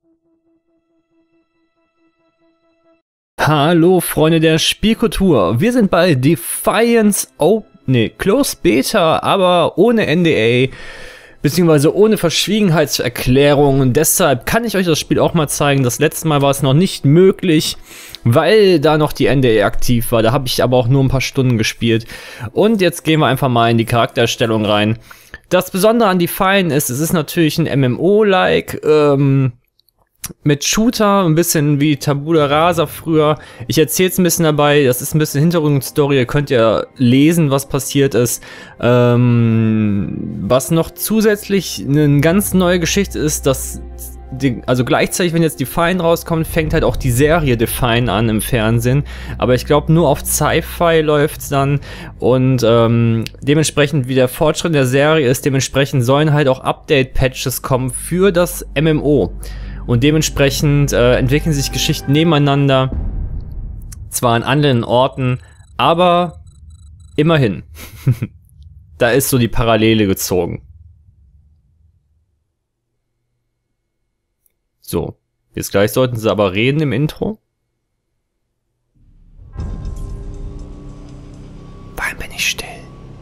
Hallo Freunde der Spielkultur, wir sind bei Defiance Closed Beta, aber ohne NDA, beziehungsweise ohne Verschwiegenheitserklärung, und deshalb kann ich euch das Spiel auch mal zeigen. Das letzte Mal war es noch nicht möglich, weil da noch die NDA aktiv war, da habe ich aber auch nur ein paar Stunden gespielt. Und jetzt gehen wir einfach mal in die Charaktererstellung rein. Das Besondere an Defiance ist, es ist natürlich ein MMO-like, mit Shooter, ein bisschen wie Tabula Rasa früher. Ich erzähle es ein bisschen dabei, das ist ein bisschen Hintergrundstory, ihr könnt ja lesen, was passiert ist. Was noch zusätzlich eine ganz neue Geschichte ist, dass also gleichzeitig, wenn jetzt Define rauskommt, fängt halt auch die Serie Define an im Fernsehen. Aber ich glaube, nur auf Sci-Fi läuft es dann. Und dementsprechend, wie der Fortschritt der Serie ist, dementsprechend sollen halt auch Update-Patches kommen für das MMO. Und dementsprechend entwickeln sich Geschichten nebeneinander, zwar an anderen Orten, aber immerhin. Da ist so die Parallele gezogen. So, jetzt gleich sollten sie aber reden im Intro. Warum bin ich still?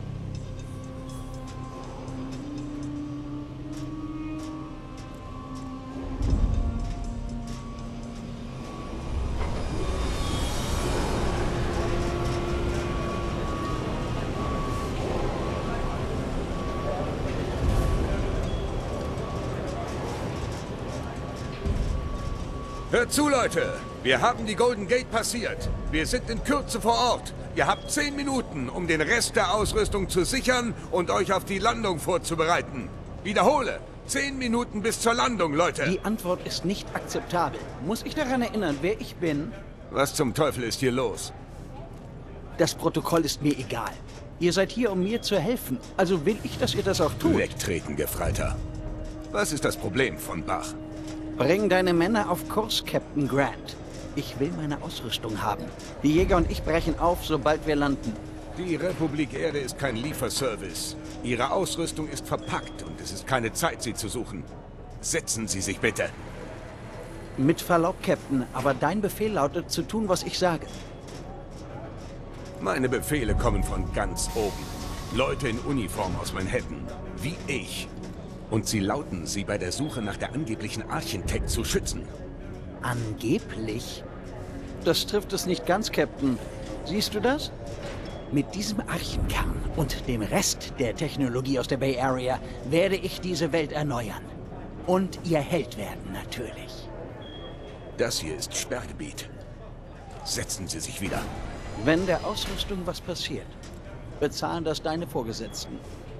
Hört zu, Leute! Wir haben die Golden Gate passiert. Wir sind in Kürze vor Ort. Ihr habt 10 Minuten, um den Rest der Ausrüstung zu sichern und euch auf die Landung vorzubereiten. Wiederhole! 10 Minuten bis zur Landung, Leute! Die Antwort ist nicht akzeptabel. Muss ich daran erinnern, wer ich bin? Was zum Teufel ist hier los? Das Protokoll ist mir egal. Ihr seid hier, um mir zu helfen. Also will ich, dass ihr das auch tut. Wegtreten, Gefreiter. Was ist das Problem von Bach? Bring deine Männer auf Kurs, Captain Grant. Ich will meine Ausrüstung haben. Die Jäger und ich brechen auf, sobald wir landen. Die Republik Erde ist kein Lieferservice. Ihre Ausrüstung ist verpackt und es ist keine Zeit, sie zu suchen. Setzen Sie sich bitte. Mit Verlaub, Captain, aber dein Befehl lautet, zu tun, was ich sage. Meine Befehle kommen von ganz oben. Leute in Uniform aus Manhattan, wie ich. Und sie lauten, sie bei der Suche nach der angeblichen Architekt zu schützen. Angeblich? Das trifft es nicht ganz, Captain. Siehst du das? Mit diesem Archenkern und dem Rest der Technologie aus der Bay Area werde ich diese Welt erneuern. Und ihr Held werden, natürlich. Das hier ist Sperrgebiet. Setzen Sie sich wieder. Wenn der Ausrüstung was passiert, bezahlen das deine Vorgesetzten.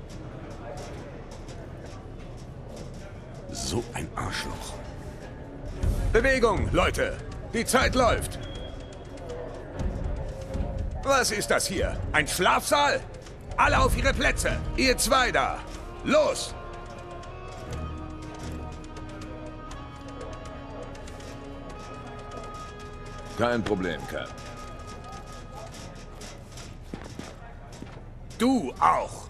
So ein Arschloch. Bewegung, Leute! Die Zeit läuft! Was ist das hier? Ein Schlafsaal? Alle auf ihre Plätze! Ihr zwei da! Los! Kein Problem, Cap. Du auch!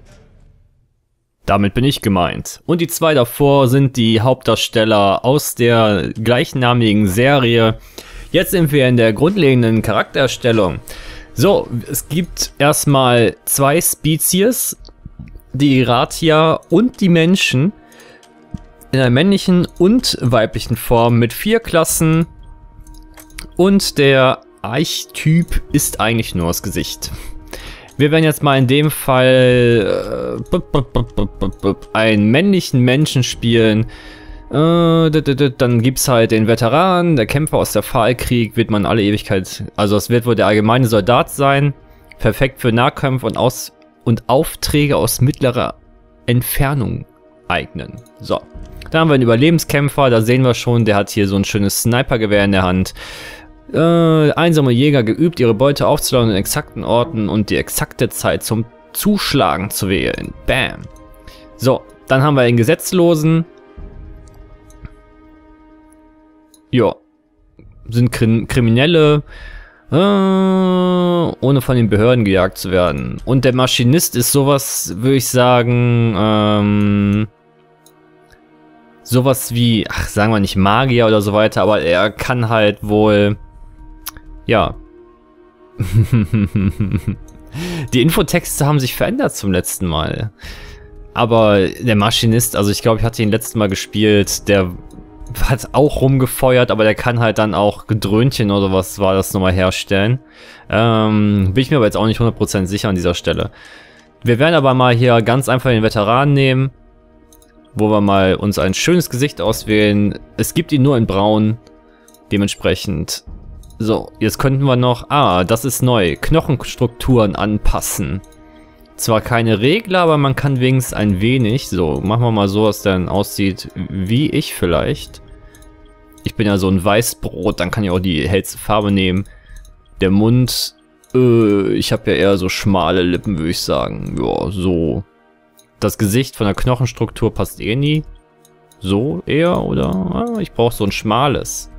Damit bin ich gemeint. Und die zwei davor sind die Hauptdarsteller aus der gleichnamigen Serie. Jetzt sind wir in der grundlegenden Charaktererstellung. So, es gibt erstmal zwei Spezies, die Iratia und die Menschen, in einer männlichen und weiblichen Form mit 4 Klassen. Und der Archetyp ist eigentlich nur das Gesicht. Wir werden jetzt mal in dem Fall einen männlichen Menschen spielen. Dann gibt es halt den Veteran, der Kämpfer aus der Pfahlkrieg, wird man alle Ewigkeit, also es wird wohl der allgemeine Soldat sein. Perfekt für Nahkämpfe und Aufträge aus mittlerer Entfernung eignen. So, da haben wir einen Überlebenskämpfer, da sehen wir schon, der hat hier so ein schönes Snipergewehr in der Hand. Einsame Jäger geübt, ihre Beute aufzuladen in exakten Orten und die exakte Zeit zum Zuschlagen zu wählen. Bam. So, dann haben wir den Gesetzlosen. Ja, sind Kriminelle, ohne von den Behörden gejagt zu werden. Und der Maschinist ist sowas, würde ich sagen, sowas wie, ach, sagen wir nicht Magier oder so weiter, aber er kann halt wohl, ja. Die Infotexte haben sich verändert zum letzten Mal. Aber der Maschinist, also ich glaube, ich hatte ihn letztes Mal gespielt, der hat auch rumgefeuert, aber der kann halt dann auch Gedröhnchen oder was war das nochmal herstellen. Bin ich mir aber jetzt auch nicht 100% sicher an dieser Stelle. Wir werden aber mal hier ganz einfach den Veteran nehmen, wo wir mal uns ein schönes Gesicht auswählen. Es gibt ihn nur in braun, dementsprechend. So, jetzt könnten wir noch, das ist neu, Knochenstrukturen anpassen. Zwar keine Regler, aber man kann wenigstens ein wenig. So, machen wir mal so, dass der dann aussieht wie ich vielleicht. Ich bin ja so ein Weißbrot, dann kann ich auch die hellste Farbe nehmen. Der Mund, ich habe ja eher so schmale Lippen, würde ich sagen. Ja, so. Das Gesicht von der Knochenstruktur passt eh nie. So eher, oder? Ich brauche so ein schmales.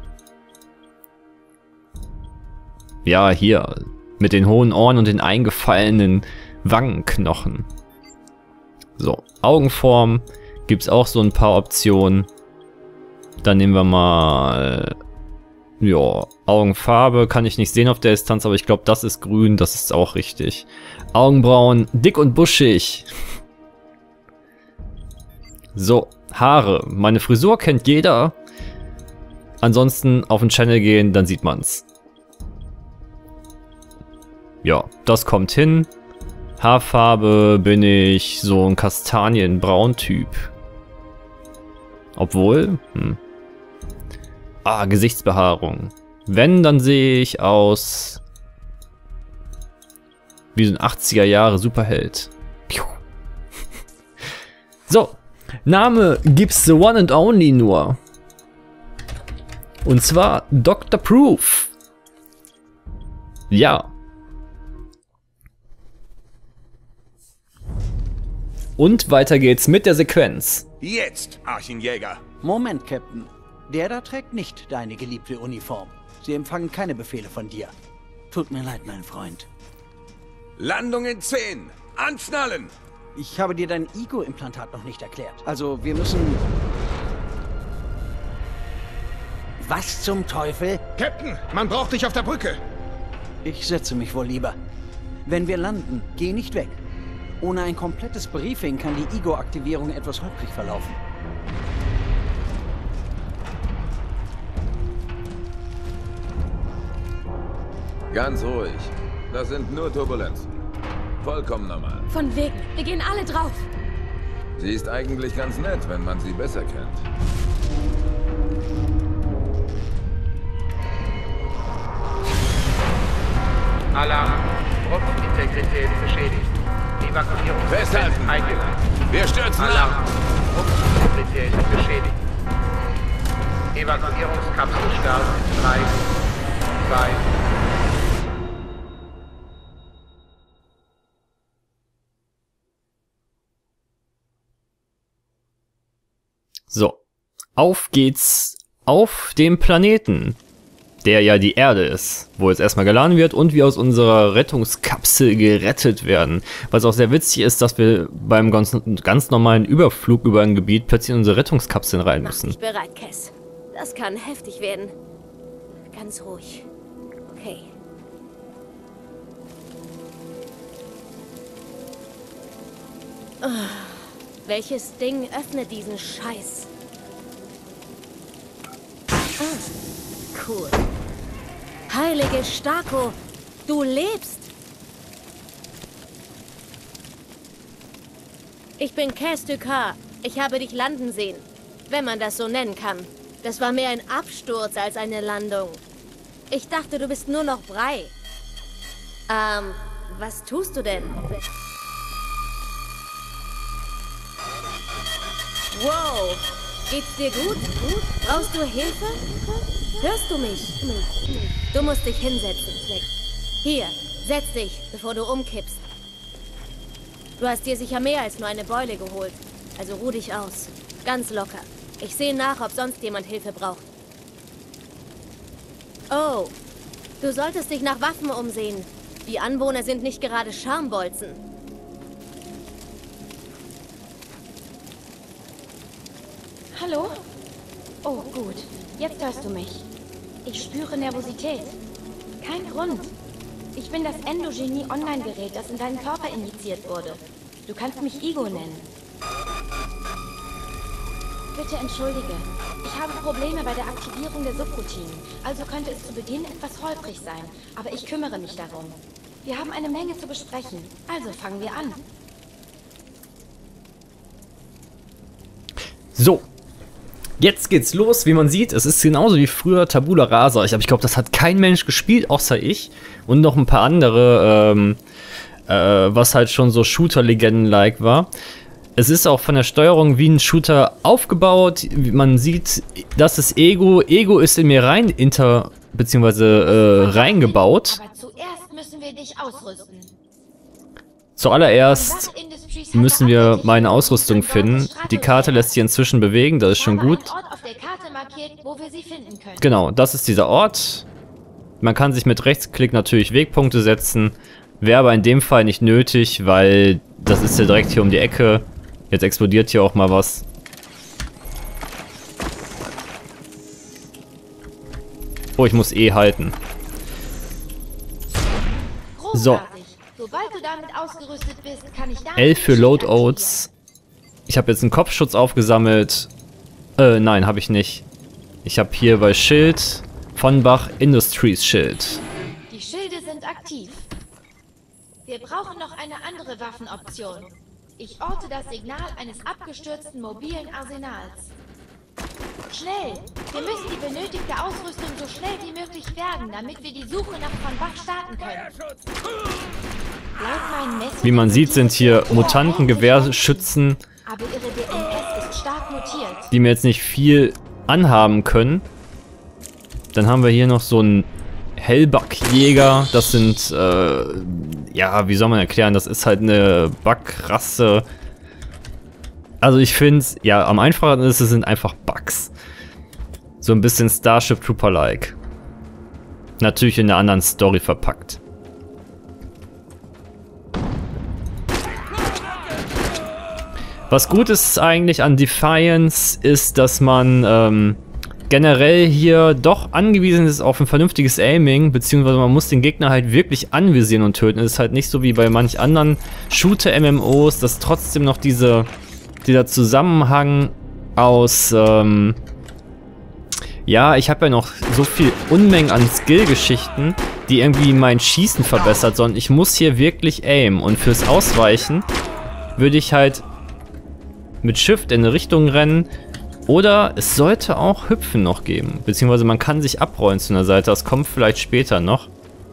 Ja, hier. Mit den hohen Ohren und den eingefallenen Wangenknochen. So, Augenform gibt es auch so ein paar Optionen. Dann nehmen wir mal, ja, Augenfarbe kann ich nicht sehen auf der Distanz, aber ich glaube, das ist grün, das ist auch richtig. Augenbrauen, dick und buschig. So, Haare. Meine Frisur kennt jeder. Ansonsten auf den Channel gehen, dann sieht man's. Ja, das kommt hin. Haarfarbe bin ich so ein Kastanienbraun-Typ. Obwohl, Gesichtsbehaarung. Wenn, dann sehe ich aus wie so ein 80er Jahre Superheld. Piu. So, Name gibt's the one and only nur. Und zwar Dr. Proof. Ja. Und weiter geht's mit der Sequenz. Jetzt, Archenjäger. Moment, Captain. Der da trägt nicht deine geliebte Uniform. Sie empfangen keine Befehle von dir. Tut mir leid, mein Freund. Landung in 10. Anschnallen. Ich habe dir dein Ego-Implantat noch nicht erklärt. Also, wir müssen... Was zum Teufel? Captain, man braucht dich auf der Brücke. Ich setze mich wohl lieber. Wenn wir landen, geh nicht weg. Ohne ein komplettes Briefing kann die Ego-Aktivierung etwas holprig verlaufen. Ganz ruhig. Das sind nur Turbulenzen. Vollkommen normal. Von wegen. Wir gehen alle drauf. Sie ist eigentlich ganz nett, wenn man sie besser kennt. Alarm. Rumpfintegrität beschädigt. Evakuierung Festhalten! eingeleitet. Wir stürzen Alarm. ab! Rumpfintegrität beschädigt. Evakuierungskapsel startet in 3, 2... So, auf geht's auf dem Planeten, der ja die Erde ist, wo jetzt erstmal geladen wird und wir aus unserer Rettungskapsel gerettet werden. Was auch sehr witzig ist, dass wir beim ganz normalen Überflug über ein Gebiet plötzlich in unsere Rettungskapseln rein Mach müssen. dich bereit, Cass. Das kann heftig werden. Ganz ruhig. Okay. Welches Ding öffnet diesen Scheiß? Cool. Heilige Starko, du lebst! Ich bin Cass Ducar. Ich habe dich landen sehen. Wenn man das so nennen kann. Das war mehr ein Absturz als eine Landung. Ich dachte, du bist nur noch Brei. Was tust du denn? Wow, geht's dir gut? Brauchst du Hilfe? Hörst du mich? Du musst dich hinsetzen. Hier, setz dich, bevor du umkippst. Du hast dir sicher mehr als nur eine Beule geholt. Also ruh dich aus. Ganz locker. Ich sehe nach, ob sonst jemand Hilfe braucht. Oh, du solltest dich nach Waffen umsehen. Die Anwohner sind nicht gerade Schambolzen. Hallo? Oh, gut. Jetzt hörst du mich. Ich spüre Nervosität. Kein Grund. Ich bin das Endogenie-Online-Gerät, das in deinen Körper injiziert wurde. Du kannst mich Igo nennen. Bitte entschuldige. Ich habe Probleme bei der Aktivierung der Subroutinen. Also könnte es zu Beginn etwas holprig sein. Aber ich kümmere mich darum. Wir haben eine Menge zu besprechen. Also fangen wir an. So. Jetzt geht's los. Wie man sieht, es ist genauso wie früher Tabula Rasa. Ich glaube, das hat kein Mensch gespielt, außer ich. Und noch ein paar andere, was halt schon so Shooter-Legenden-like war. Es ist auch von der Steuerung wie ein Shooter aufgebaut. Man sieht, das ist Ego. Ego ist in mir reingebaut. Aber zuerst müssen wir dich ausrüsten. Zuallererst müssen wir meine Ausrüstung finden. Die Karte lässt sich inzwischen bewegen, das ist schon gut. Genau, das ist dieser Ort. Man kann sich mit Rechtsklick natürlich Wegpunkte setzen. Wäre aber in dem Fall nicht nötig, weil das ist ja direkt hier um die Ecke. Jetzt explodiert hier auch mal was. Oh, ich muss E halten. So. Sobald du damit ausgerüstet bist, kann ich L für Loadouts. Ich habe jetzt einen Kopfschutz aufgesammelt. Nein, habe ich nicht. Ich habe hier bei Schild von Bach Industries Schild. Die Schilde sind aktiv. Wir brauchen noch eine andere Waffenoption. Ich orte das Signal eines abgestürzten mobilen Arsenals. Schnell! Wir müssen die benötigte Ausrüstung so schnell wie möglich bergen, damit wir die Suche nach Von Bach starten können. Wie man sieht, sind hier Mutantengewehrschützen, aber ihre DNS ist stark mutiert. Die mir jetzt nicht viel anhaben können. Dann haben wir hier noch so einen Hellbackjäger. Das sind, ja, wie soll man erklären, das ist halt eine Bug-Rasse. Also ich finde, ja, am einfachsten ist es sind einfach Bugs. So ein bisschen Starship Trooper-like. Natürlich in einer anderen Story verpackt. Was gut ist eigentlich an Defiance, ist, dass man generell hier doch angewiesen ist auf ein vernünftiges Aiming, beziehungsweise man muss den Gegner halt wirklich anvisieren und töten. Es ist halt nicht so wie bei manch anderen Shooter-MMOs, dass trotzdem noch dieser Zusammenhang aus, ja, ich habe ja noch so viel Unmengen an Skill-Geschichten, die irgendwie mein Schießen verbessert, sondern ich muss hier wirklich aimen. Und fürs Ausweichen würde ich halt mit Shift in eine Richtung rennen. Oder es sollte auch Hüpfen noch geben. Beziehungsweise man kann sich abrollen zu einer Seite. Das kommt vielleicht später noch.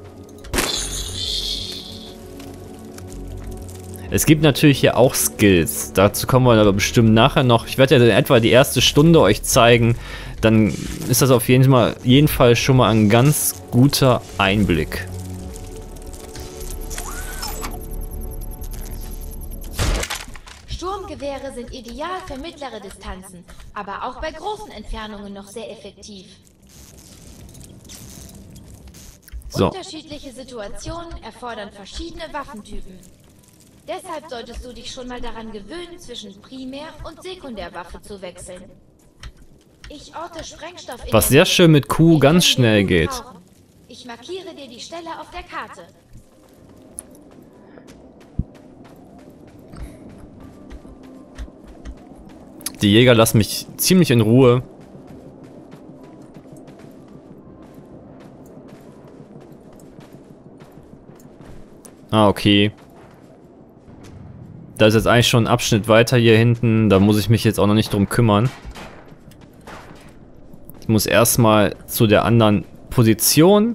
Es gibt natürlich hier auch Skills. Dazu kommen wir aber bestimmt nachher noch. Ich werde ja dann etwa die erste Stunde euch zeigen. Dann ist das auf jeden Fall schon mal ein ganz guter Einblick. Sturmgewehre sind ideal für mittlere Distanzen, aber auch bei großen Entfernungen noch sehr effektiv. So. Unterschiedliche Situationen erfordern verschiedene Waffentypen. Deshalb solltest du dich schon mal daran gewöhnen, zwischen Primär- und Sekundärwaffe zu wechseln. Ich orte Sprengstoff in Was sehr schön mit Q ganz schnell geht. Ich markiere dir die Stelle auf der Karte. Die Jäger lassen mich ziemlich in Ruhe. Ah, okay. Da ist jetzt eigentlich schon ein Abschnitt weiter hier hinten. Da muss ich mich jetzt auch noch nicht drum kümmern. Ich muss erstmal zu der anderen Position.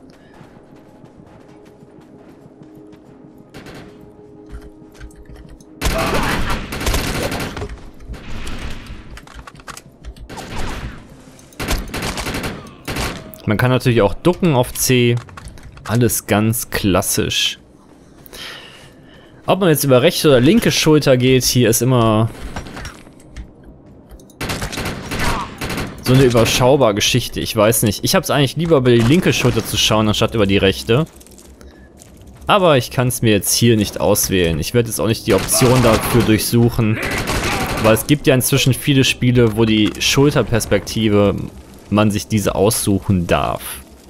Man kann natürlich auch ducken auf C. Alles ganz klassisch. Ob man jetzt über rechte oder linke Schulter geht, hier ist immer so eine überschaubare Geschichte. Ich weiß nicht. Ich habe es eigentlich lieber über die linke Schulter zu schauen, anstatt über die rechte. Aber ich kann es mir jetzt hier nicht auswählen. Ich werde jetzt auch nicht die Option dafür durchsuchen. Weil es gibt ja inzwischen viele Spiele, wo die Schulterperspektive man sich diese aussuchen darf.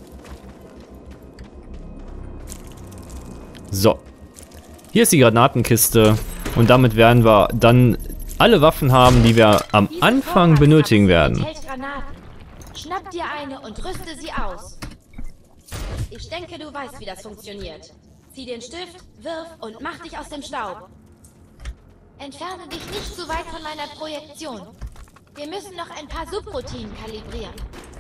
So. Hier ist die Granatenkiste. Und damit werden wir dann alle Waffen haben, die wir am Anfang benötigen werden. Enthält Granaten. Schnapp dir eine und rüste sie aus. Ich denke, du weißt, wie das funktioniert. Zieh den Stift, wirf und mach dich aus dem Staub. Entferne dich nicht zu weit von meiner Projektion. Wir müssen noch ein paar Subroutinen kalibrieren.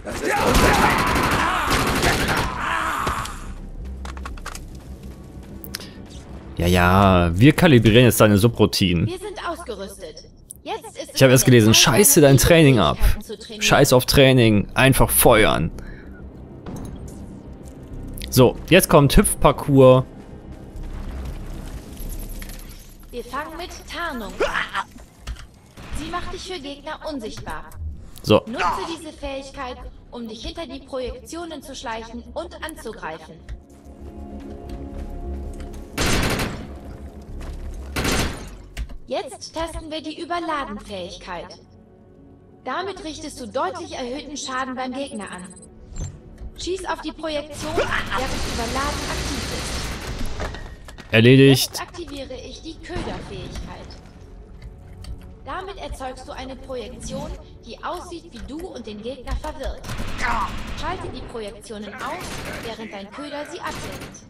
Ja, wir kalibrieren jetzt deine Subroutinen. Wir sind ausgerüstet. Jetzt ist Ich habe erst gelesen, scheiße dein Training ab. Scheiß auf Training, einfach feuern. So, jetzt kommt Hüpfparcours. Wir fangen mit Tarnung. Sie macht dich für Gegner unsichtbar. So, Nutze diese Fähigkeit, um dich hinter die Projektionen zu schleichen und anzugreifen. Jetzt testen wir die Überladenfähigkeit. Damit richtest du deutlich erhöhten Schaden beim Gegner an. Schieß auf die Projektion, während Überladen aktiv ist. erledigt. Jetzt aktiviere ich die Köderfähigkeit. Damit erzeugst du eine Projektion, die aussieht wie du und den Gegner verwirrt. Schalte die Projektionen aus, während dein Köder sie ablenkt.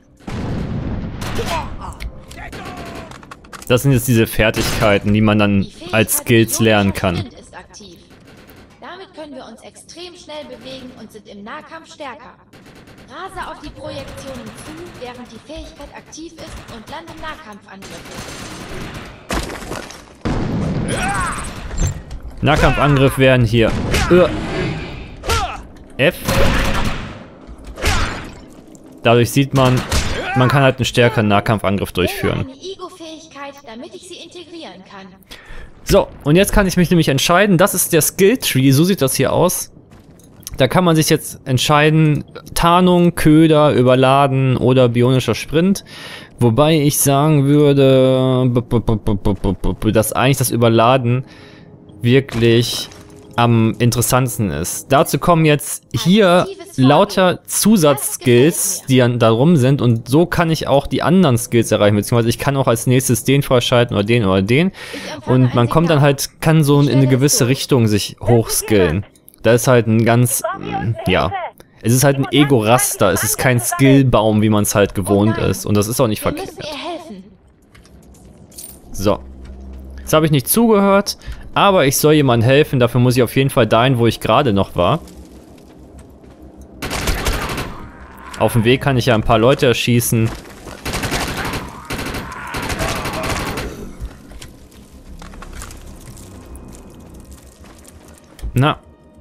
Das sind jetzt diese Fertigkeiten, die man dann als Skills lernen kann. Sprint ist aktiv. Damit können wir uns extrem schnell bewegen und sind im Nahkampf stärker. Rase auf die Projektionen zu, während die Fähigkeit aktiv ist und lande Nahkampfangriffe. Nahkampfangriff werden hier F. Dadurch sieht man, man kann halt einen stärkeren Nahkampfangriff durchführen. Eine Ego-Fähigkeit, damit ich sie integrieren kann. So, und jetzt kann ich mich nämlich entscheiden. Das ist der Skill-Tree, so sieht das hier aus. Da kann man sich jetzt entscheiden, Tarnung, Köder, Überladen oder bionischer Sprint. Wobei ich sagen würde, dass eigentlich das Überladen wirklich am interessantesten ist. Dazu kommen jetzt hier lauter Zusatzskills, die dann da rum sind, und so kann ich auch die anderen Skills erreichen, beziehungsweise ich kann auch als nächstes den freischalten oder den und man kommt dann halt, kann so in eine gewisse Richtung sich hochskillen. Da ist halt ein ganz, ja, es ist halt ein Ego-Raster, es ist kein Skillbaum, wie man es halt gewohnt ist, und das ist auch nicht verkehrt. So, jetzt habe ich nicht zugehört, aber ich soll jemandem helfen, dafür muss ich auf jeden Fall dahin, wo ich gerade noch war. Auf dem Weg kann ich ja ein paar Leute erschießen. Na.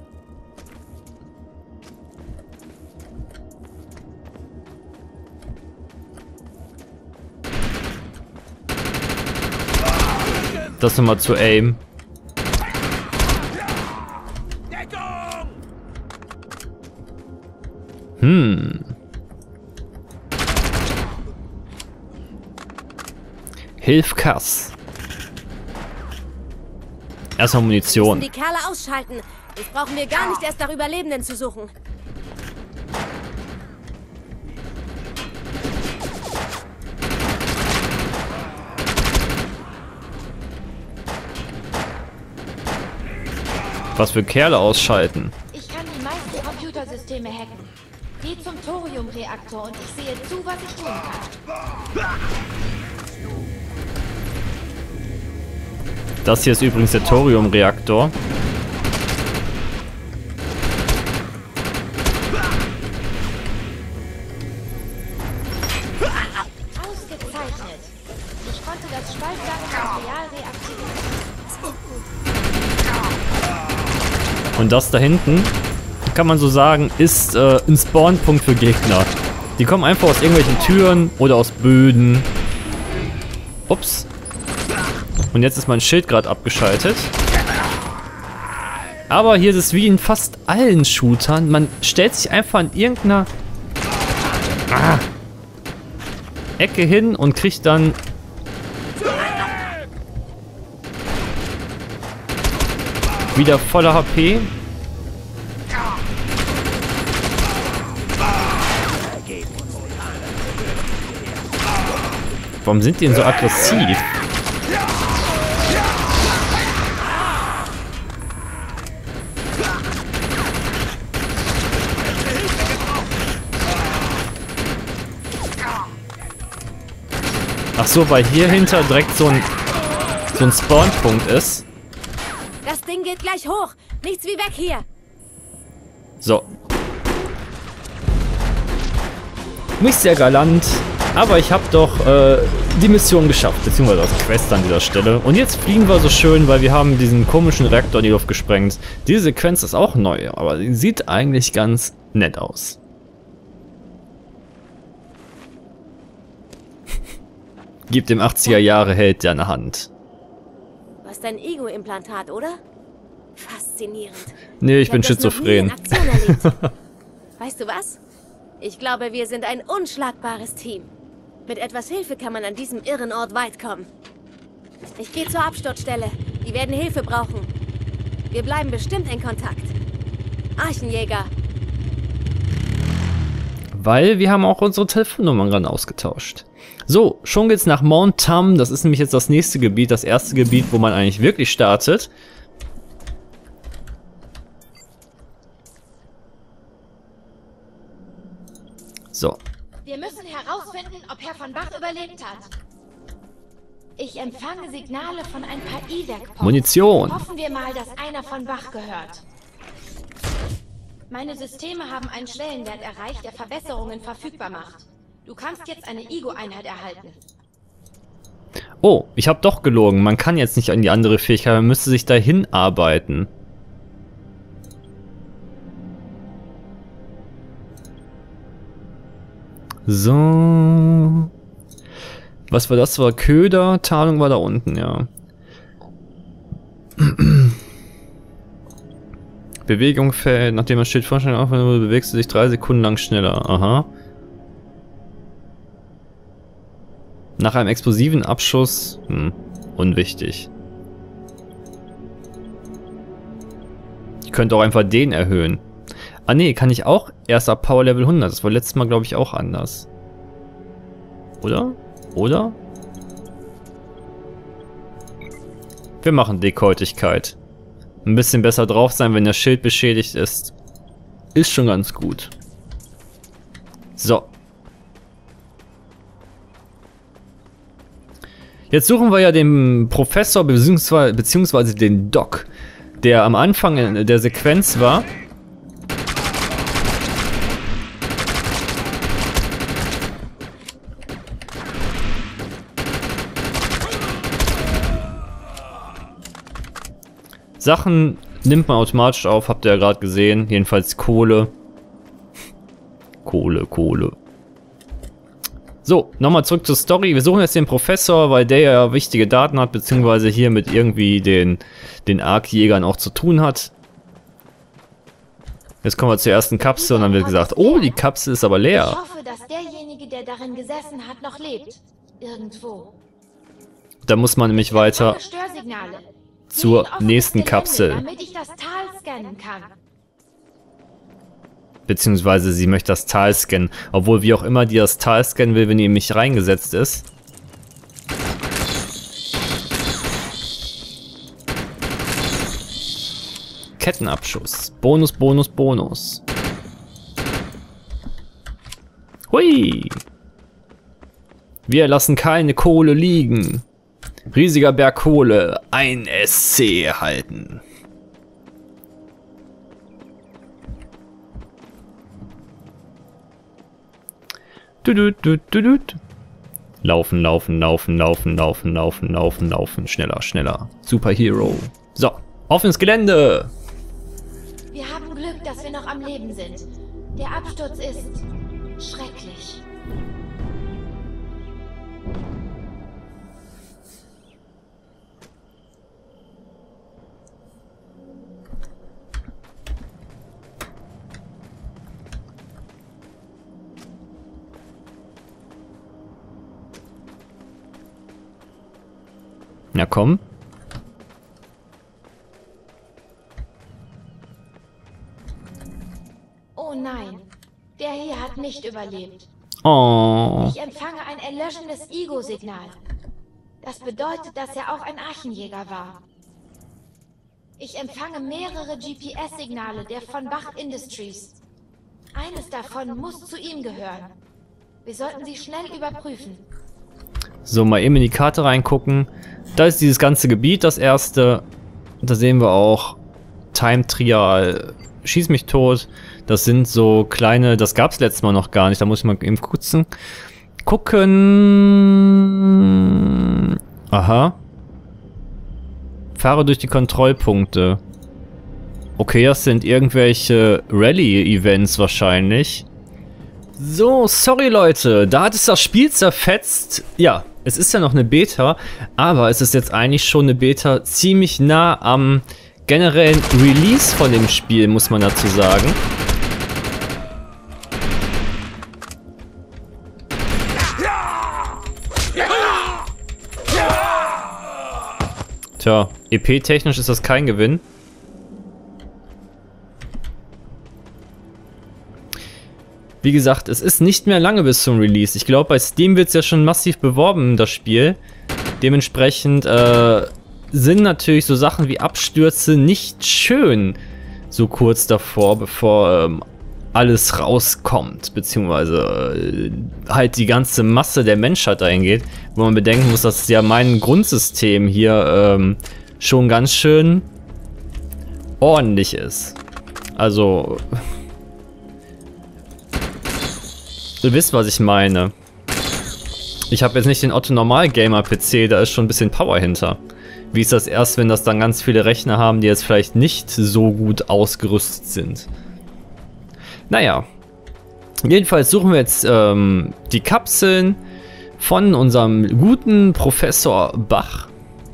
Das nochmal zu Aim. Hilf Kass. Erstmal Munition. Die Kerle ausschalten. Jetzt brauchen wir gar nicht erst nach Überlebenden zu suchen. Was für Kerle ausschalten? Ich kann die meisten Computersysteme hacken. Geh zum Thoriumreaktor und ich sehe zu, was ich tun kann. Das hier ist übrigens der Thoriumreaktor. Ausgezeichnet. Ich konnte das Spaltgangsmaterial reaktivieren. Und das da hinten, kann man so sagen, ist ein Spawnpunkt für Gegner. Die kommen einfach aus irgendwelchen Türen oder aus Böden. Ups. Und jetzt ist mein Schild gerade abgeschaltet. Aber hier ist es wie in fast allen Shootern. Man stellt sich einfach an irgendeiner Ecke hin und kriegt dann Wieder voller HP. Warum sind die denn so aggressiv? Ach so, weil hier hinter direkt so ein Spawnpunkt ist. Das Ding geht gleich hoch. Nichts wie weg hier. So. Nicht sehr galant, aber ich habe doch die Mission geschafft, beziehungsweise das Quest an dieser Stelle. Und jetzt fliegen wir so schön, weil wir haben diesen komischen Reaktor in die Luft gesprengt. Diese Sequenz ist auch neu, aber sie sieht eigentlich ganz nett aus. Gib dem 80er-Jahre-Held deine Hand. Du hast ein Ego-Implantat, oder? Faszinierend. Nee, ich bin hab das noch nie in schizophren. Aktion erlebt. Weißt du was? Ich glaube, wir sind ein unschlagbares Team. Mit etwas Hilfe kann man an diesem irren Ort weit kommen. Ich gehe zur Absturzstelle. Die werden Hilfe brauchen. Wir bleiben bestimmt in Kontakt. Archenjäger. Weil wir haben auch unsere Telefonnummern gerade ausgetauscht. So, schon geht's nach Mount Tam. Das ist nämlich jetzt das nächste Gebiet, das erste Gebiet, wo man eigentlich wirklich startet. So. Wir müssen herausfinden, ob Herr von Bach überlebt hat. Ich empfange Signale von ein paar Evac-Pods. Munition. Hoffen wir mal, dass einer von Bach gehört. Meine Systeme haben einen Schwellenwert erreicht, der Verbesserungen verfügbar macht. Du kannst jetzt eine Ego-Einheit erhalten. Oh, ich habe doch gelogen. Man kann jetzt nicht an die andere Fähigkeit, man müsste sich dahin arbeiten. So. Was war das? War Köder, Tarnung war da unten, ja. Bewegung fällt, nachdem man Schild vorstellen aufhört, bewegst du dich 3 Sekunden lang schneller. Aha. Nach einem explosiven Abschuss. Unwichtig. Ich könnte auch einfach den erhöhen. Ah ne, kann ich auch erst ab Power Level 100. Das war letztes Mal, glaube ich, auch anders. Oder? Oder? Wir machen Dickhäutigkeit. Ein bisschen besser drauf sein, wenn das Schild beschädigt ist. Ist schon ganz gut. So. Jetzt suchen wir ja den Professor beziehungsweise den Doc, der am Anfang der Sequenz war. Sachen nimmt man automatisch auf, habt ihr ja gerade gesehen. Jedenfalls Kohle. Kohle. So, nochmal zurück zur Story. Wir suchen jetzt den Professor, weil der ja wichtige Daten hat, beziehungsweise hier mit irgendwie den Arc-Jägern auch zu tun hat. Jetzt kommen wir zur ersten Kapsel und dann wird gesagt, oh, die Kapsel ist aber Ich leer. hoffe, dass derjenige, der darin gesessen hat, noch lebt. Irgendwo. Da muss man nämlich weiter Alle Störsignale. zur Sie sind offen nächsten ins Gelände, Kapsel. damit ich das Tal scannen kann. Beziehungsweise sie möchte das Tal scannen. Obwohl, wie auch immer die das Tal scannen will, wenn die nämlich reingesetzt ist. Kettenabschuss. Bonus. Hui! Wir lassen keine Kohle liegen. Riesiger Berg Kohle. Ein SC erhalten. Laufen. Schneller. Superhero. So, auf ins Gelände. Wir haben Glück, dass wir noch am Leben sind. Der Absturz ist schrecklich. Na komm. Oh nein, der hier hat nicht überlebt. Oh. Ich empfange ein erlöschendes Ego-Signal. Das bedeutet, dass er auch ein Archenjäger war. Ich empfange mehrere GPS-Signale der von Bach Industries. Eines davon muss zu ihm gehören. Wir sollten sie schnell überprüfen. So, mal eben in die Karte reingucken. Da ist dieses ganze Gebiet, das erste. Da sehen wir auch Time Trial, Schieß mich tot. Das sind so kleine, das gab es letztes Mal noch gar nicht. Da muss ich mal eben gucken. Aha. Fahre durch die Kontrollpunkte. Okay, das sind irgendwelche Rallye-Events wahrscheinlich. So, sorry Leute, da hat es das Spiel zerfetzt. Ja, es ist ja noch eine Beta, aber es ist jetzt eigentlich schon eine Beta ziemlich nah am generellen Release von dem Spiel, muss man dazu sagen. Tja, EP-technisch ist das kein Gewinn. Wie gesagt, es ist nicht mehr lange bis zum Release. Ich glaube, bei Steam wird es ja schon massiv beworben, das Spiel. Dementsprechend sind natürlich so Sachen wie Abstürze nicht schön so kurz davor, bevor alles rauskommt, beziehungsweise halt die ganze Masse der Menschheit dahin geht, wo man bedenken muss, dass ja mein Grundsystem hier schon ganz schön ordentlich ist. Also, ihr wisst, was ich meine. Ich habe jetzt nicht den Otto-Normal-Gamer-PC, da ist schon ein bisschen Power hinter. Wie ist das erst, wenn das dann ganz viele Rechner haben, die jetzt vielleicht nicht so gut ausgerüstet sind? Naja, jedenfalls suchen wir jetzt die Kapseln von unserem guten Professor Bach.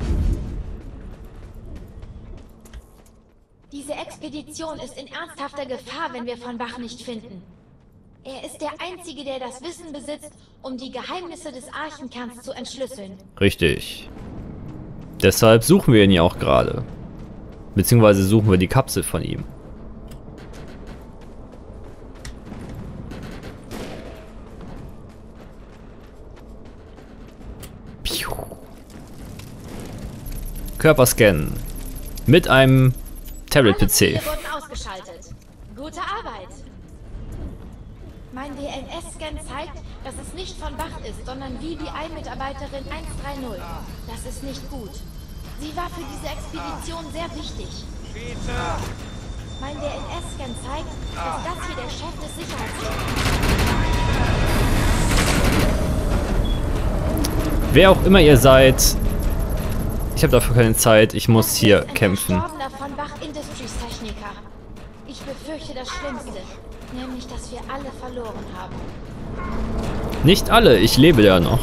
Diese Expedition ist in ernsthafter Gefahr, wenn wir von Bach nicht finden. Er ist der Einzige, der das Wissen besitzt, um die Geheimnisse des Archenkerns zu entschlüsseln. Richtig. Deshalb suchen wir ihn ja auch gerade. Beziehungsweise suchen wir die Kapsel von ihm. Körperscan. Mit einem Tablet-PC. Wurden ausgeschaltet. Gute Arbeit. Mein DNS-Scan zeigt, dass es nicht von Bach ist, sondern VBI-Mitarbeiterin 130. Das ist nicht gut. Sie war für diese Expedition sehr wichtig. Mein DNS-Scan zeigt, dass das hier der Chef des Sicherheitsdienstes ist. Wer auch immer ihr seid, ich habe dafür keine Zeit, ich muss hier kämpfen. Verstorbener von Bach Industries Techniker. Ich befürchte das Schlimmste, nämlich dass wir alle verloren haben. Nicht alle, ich lebe ja noch.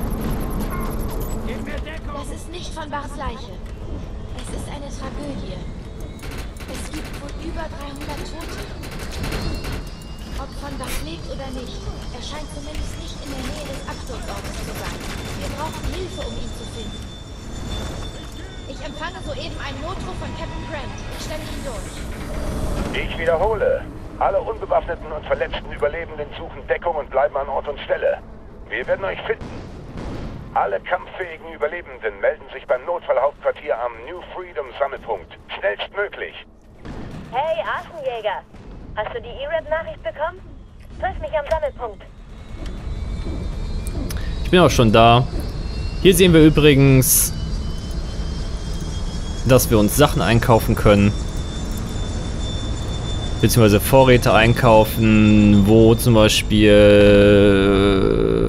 Das ist nicht von Bachs Leiche. Es ist eine Tragödie. Es gibt wohl über 300 Tote. Ob von Bach lebt oder nicht, er scheint zumindest nicht in der Nähe des Absturzortes zu sein. Wir brauchen Hilfe, um ihn zu finden. Ich empfange soeben einen Notruf von Captain Grant. Ich stelle ihn durch. Ich wiederhole. Alle unbewaffneten und verletzten Überlebenden suchen Deckung und bleiben an Ort und Stelle. Wir werden euch finden. Alle kampffähigen Überlebenden melden sich beim Notfallhauptquartier am New Freedom Sammelpunkt. Schnellstmöglich. Hey, Archenjäger. Hast du die E-Rap-Nachricht bekommen? Triff mich am Sammelpunkt. Ich bin auch schon da. Hier sehen wir übrigens, dass wir uns Sachen einkaufen können. Beziehungsweise Vorräte einkaufen, wo zum Beispiel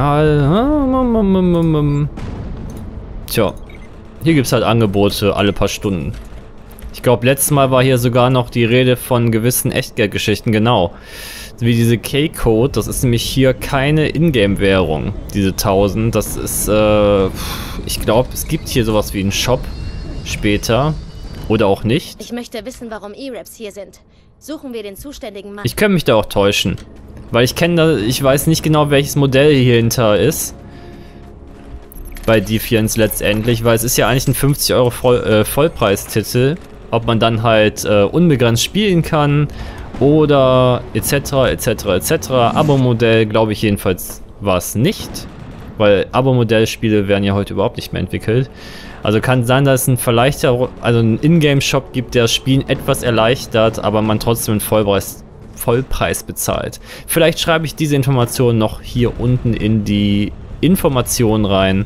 Spezial... Tja, hier gibt es halt Angebote alle paar Stunden. Ich glaube, letztes Mal war hier sogar noch die Rede von gewissen Echtgeldgeschichten, genau. Wie diese K-Code, das ist nämlich hier keine Ingame-Währung, diese 1000. Das ist, ich glaube, es gibt hier sowas wie einen Shop später. Oder auch nicht. Ich möchte wissen, warum E-Raps hier sind. Suchen wir den zuständigen Mann. Ich könnte mich da auch täuschen. Weil ich weiß nicht genau, welches Modell hier hinter ist. Bei Defiance letztendlich, weil es ist ja eigentlich ein 50 € Vollpreistitel. Ob man dann halt unbegrenzt spielen kann oder etc. Abo-Modell glaube ich jedenfalls war es nicht, weil Abo-Modellspiele werden ja heute überhaupt nicht mehr entwickelt. Also kann sein, dass es einen Ingame-Shop gibt, der das Spiel etwas erleichtert, aber man trotzdem einen Vollpreis bezahlt. Vielleicht schreibe ich diese Informationen noch hier unten in die Informationen rein.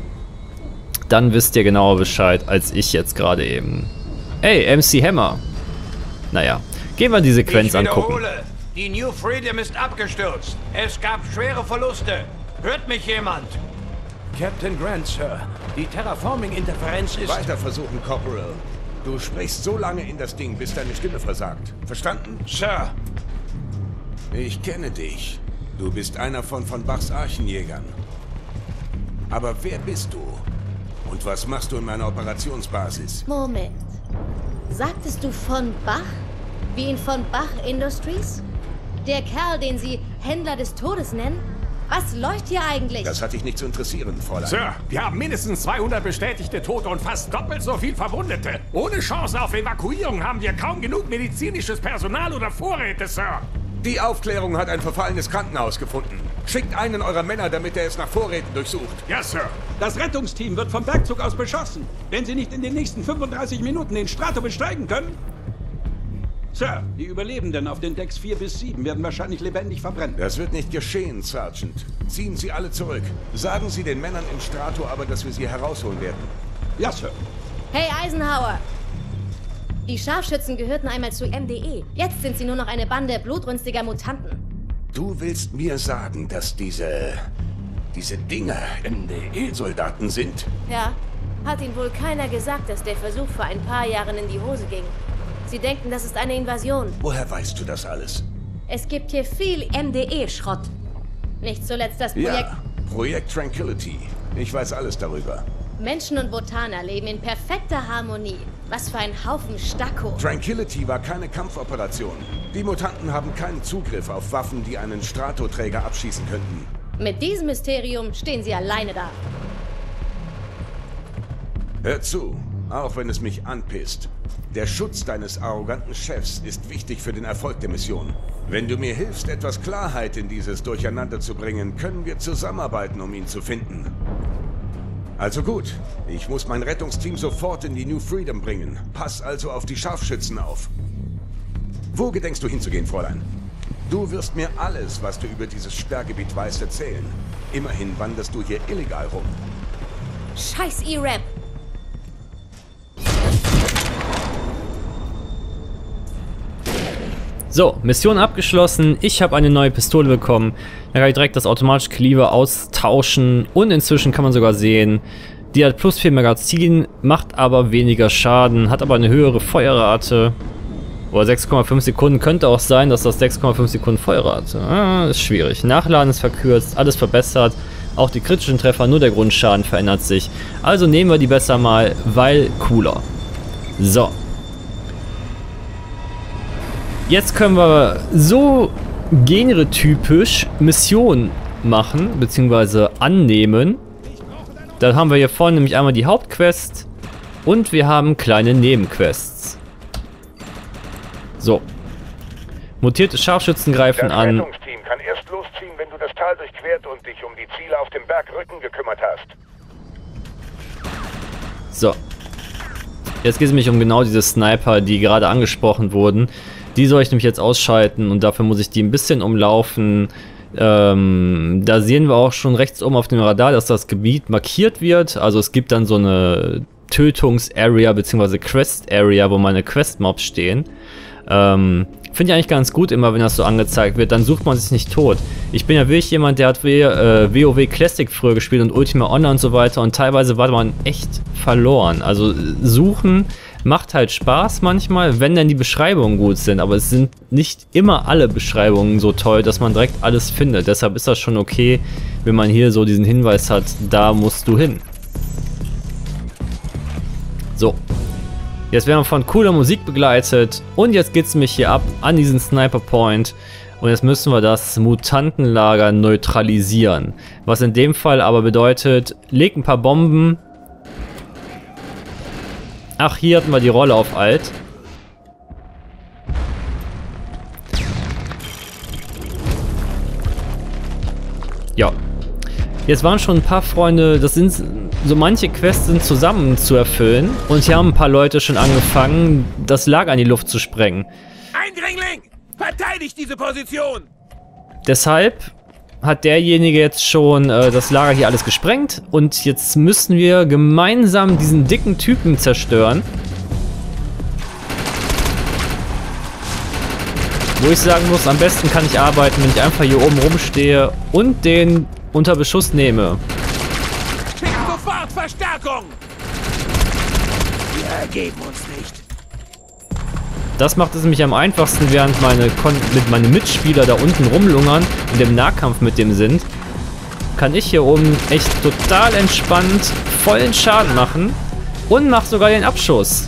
Dann wisst ihr genauer Bescheid, als ich jetzt gerade eben. Hey, MC Hammer. Naja, gehen wir die Sequenz angucken. Die New Freedom ist abgestürzt. Es gab schwere Verluste. Hört mich jemand? Captain Grant, Sir. Die Terraforming-Interferenz ist... Weiter versuchen, Corporal. Du sprichst so lange in das Ding, bis deine Stimme versagt. Verstanden? Sir. Ich kenne dich. Du bist einer von Bachs Archenjägern. Aber wer bist du? Und was machst du in meiner Operationsbasis? Moment. Sagtest du von Bach? Wie in von Bach Industries? Der Kerl, den Sie Händler des Todes nennen? Was läuft hier eigentlich? Das hat dich nicht zu interessieren, Fräulein. Sir, wir haben mindestens 200 bestätigte Tote und fast doppelt so viel Verwundete. Ohne Chance auf Evakuierung haben wir kaum genug medizinisches Personal oder Vorräte, Sir. Die Aufklärung hat ein verfallenes Krankenhaus gefunden. Schickt einen eurer Männer, damit er es nach Vorräten durchsucht. Ja, Sir. Das Rettungsteam wird vom Bergzug aus beschossen. Wenn Sie nicht in den nächsten 35 Minuten den Strato besteigen können... Sir, die Überlebenden auf den Decks 4 bis 7 werden wahrscheinlich lebendig verbrennen. Das wird nicht geschehen, Sergeant. Ziehen Sie alle zurück. Sagen Sie den Männern im Strato aber, dass wir sie herausholen werden. Ja, Sir. Hey, Eisenhower! Die Scharfschützen gehörten einmal zu MDE. Jetzt sind sie nur noch eine Bande blutrünstiger Mutanten. Du willst mir sagen, dass diese Dinger MDE-Soldaten sind? Ja, hat Ihnen wohl keiner gesagt, dass der Versuch vor ein paar Jahren in die Hose ging. Sie denken, das ist eine Invasion. Woher weißt du das alles? Es gibt hier viel MDE-Schrott. Nicht zuletzt das Projekt... Ja, Projekt Tranquility. Ich weiß alles darüber. Menschen und Botaner leben in perfekter Harmonie. Was für ein Haufen Stacko. Tranquility war keine Kampfoperation. Die Mutanten haben keinen Zugriff auf Waffen, die einen Stratoträger abschießen könnten. Mit diesem Mysterium stehen sie alleine da. Hör zu, auch wenn es mich anpisst. Der Schutz deines arroganten Chefs ist wichtig für den Erfolg der Mission. Wenn du mir hilfst, etwas Klarheit in dieses Durcheinander zu bringen, können wir zusammenarbeiten, um ihn zu finden. Also gut, ich muss mein Rettungsteam sofort in die New Freedom bringen. Pass also auf die Scharfschützen auf. Wo gedenkst du hinzugehen, Fräulein? Du wirst mir alles, was du über dieses Sperrgebiet weißt, erzählen. Immerhin wanderst du hier illegal rum. Scheiß E-Rap! So, Mission abgeschlossen. Ich habe eine neue Pistole bekommen. Da kann ich direkt das automatische Kaliber austauschen. Und inzwischen kann man sogar sehen, die hat plus 4 Magazin, macht aber weniger Schaden, hat aber eine höhere Feuerrate. Oder 6,5 Sekunden. Könnte auch sein, dass das 6,5 Sekunden Feuerrate. Ist schwierig. Nachladen ist verkürzt, alles verbessert. Auch die kritischen Treffer, nur der Grundschaden verändert sich. Also nehmen wir die besser mal, weil cooler. So. Jetzt können wir so genretypisch Missionen machen, beziehungsweise annehmen. Dann haben wir hier vorne nämlich einmal die Hauptquest und wir haben kleine Nebenquests. So. Mutierte Scharfschützen greifen an. Das Rettungsteam kann erst losziehen, wenn du das Tal durchquert und dich um die Ziele auf dem Bergrücken gekümmert hast. So. Jetzt geht es nämlich um genau diese Sniper, die gerade angesprochen wurden. Die soll ich nämlich jetzt ausschalten und dafür muss ich die ein bisschen umlaufen. Da sehen wir auch schon rechts oben auf dem Radar, dass das Gebiet markiert wird. Also es gibt dann so eine Tötungs-Area bzw. Quest-Area, wo meine Quest-Mobs stehen. Finde ich eigentlich ganz gut immer, wenn das so angezeigt wird. Dann sucht man sich nicht tot. Ich bin ja wirklich jemand, der hat WoW Classic früher gespielt und Ultima Online und so weiter. Und teilweise war man echt verloren. Also suchen macht halt Spaß manchmal, wenn dann die Beschreibungen gut sind. Aber es sind nicht immer alle Beschreibungen so toll, dass man direkt alles findet. Deshalb ist das schon okay, wenn man hier so diesen Hinweis hat, da musst du hin. So. Jetzt werden wir von cooler Musik begleitet und jetzt geht es nämlich hier ab an diesen Sniper Point und jetzt müssen wir das Mutantenlager neutralisieren. Was in dem Fall aber bedeutet, leg ein paar Bomben. Ach, hier hatten wir die Rolle auf Alt. Ja. Jetzt waren schon ein paar Freunde, das sind so manche Quests sind zusammen zu erfüllen. Und hier haben ein paar Leute schon angefangen, das Lager in die Luft zu sprengen. Eindringling! Verteidigt diese Position! Deshalb hat derjenige jetzt schon das Lager hier alles gesprengt. Und jetzt müssen wir gemeinsam diesen dicken Typen zerstören. Wo ich sagen muss, am besten kann ich arbeiten, wenn ich einfach hier oben rumstehe und den unter Beschuss nehme. Schick sofort Verstärkung! Wir ergeben uns nicht. Das macht es nämlich am einfachsten, während meine Mitspieler da unten rumlungern und im Nahkampf mit dem sind, kann ich hier oben echt total entspannt vollen Schaden machen und mach sogar den Abschuss.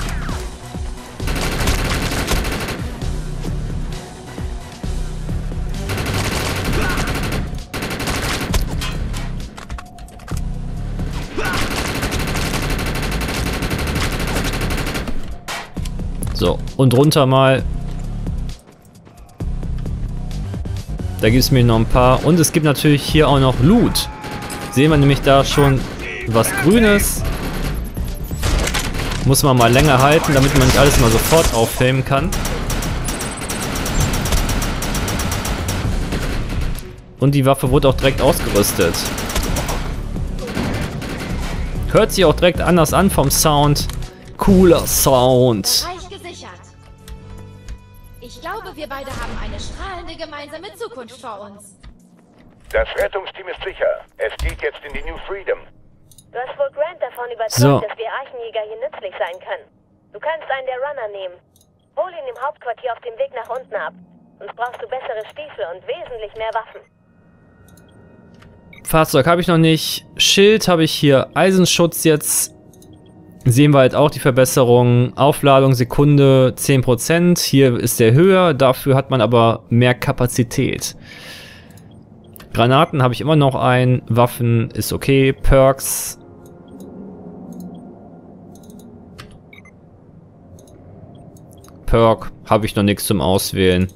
So, und runter mal. Da gibt es mir noch ein paar. Und es gibt natürlich hier auch noch Loot. Sehen wir nämlich da schon was Grünes. Muss man mal länger halten, damit man nicht alles mal sofort auffilmen kann. Und die Waffe wurde auch direkt ausgerüstet. Hört sich auch direkt anders an vom Sound. Cooler Sound. Ich glaube, wir beide haben eine strahlende gemeinsame Zukunft vor uns. Das Rettungsteam ist sicher. Es geht jetzt in die New Freedom. Du hast wohl Grant davon überzeugt, dass wir Archenjäger hier nützlich sein können. Du kannst einen der Runner nehmen. Hol ihn im Hauptquartier auf dem Weg nach unten ab. Sonst brauchst du bessere Stiefel und wesentlich mehr Waffen. Fahrzeug habe ich noch nicht. Schild habe ich hier. Eisenschutz jetzt. Sehen wir halt auch die Verbesserung. Aufladung Sekunde 10%. Hier ist der höher. Dafür hat man aber mehr Kapazität. Granaten habe ich immer noch ein. Waffen ist okay. Perks. Perk habe ich noch nichts zum Auswählen.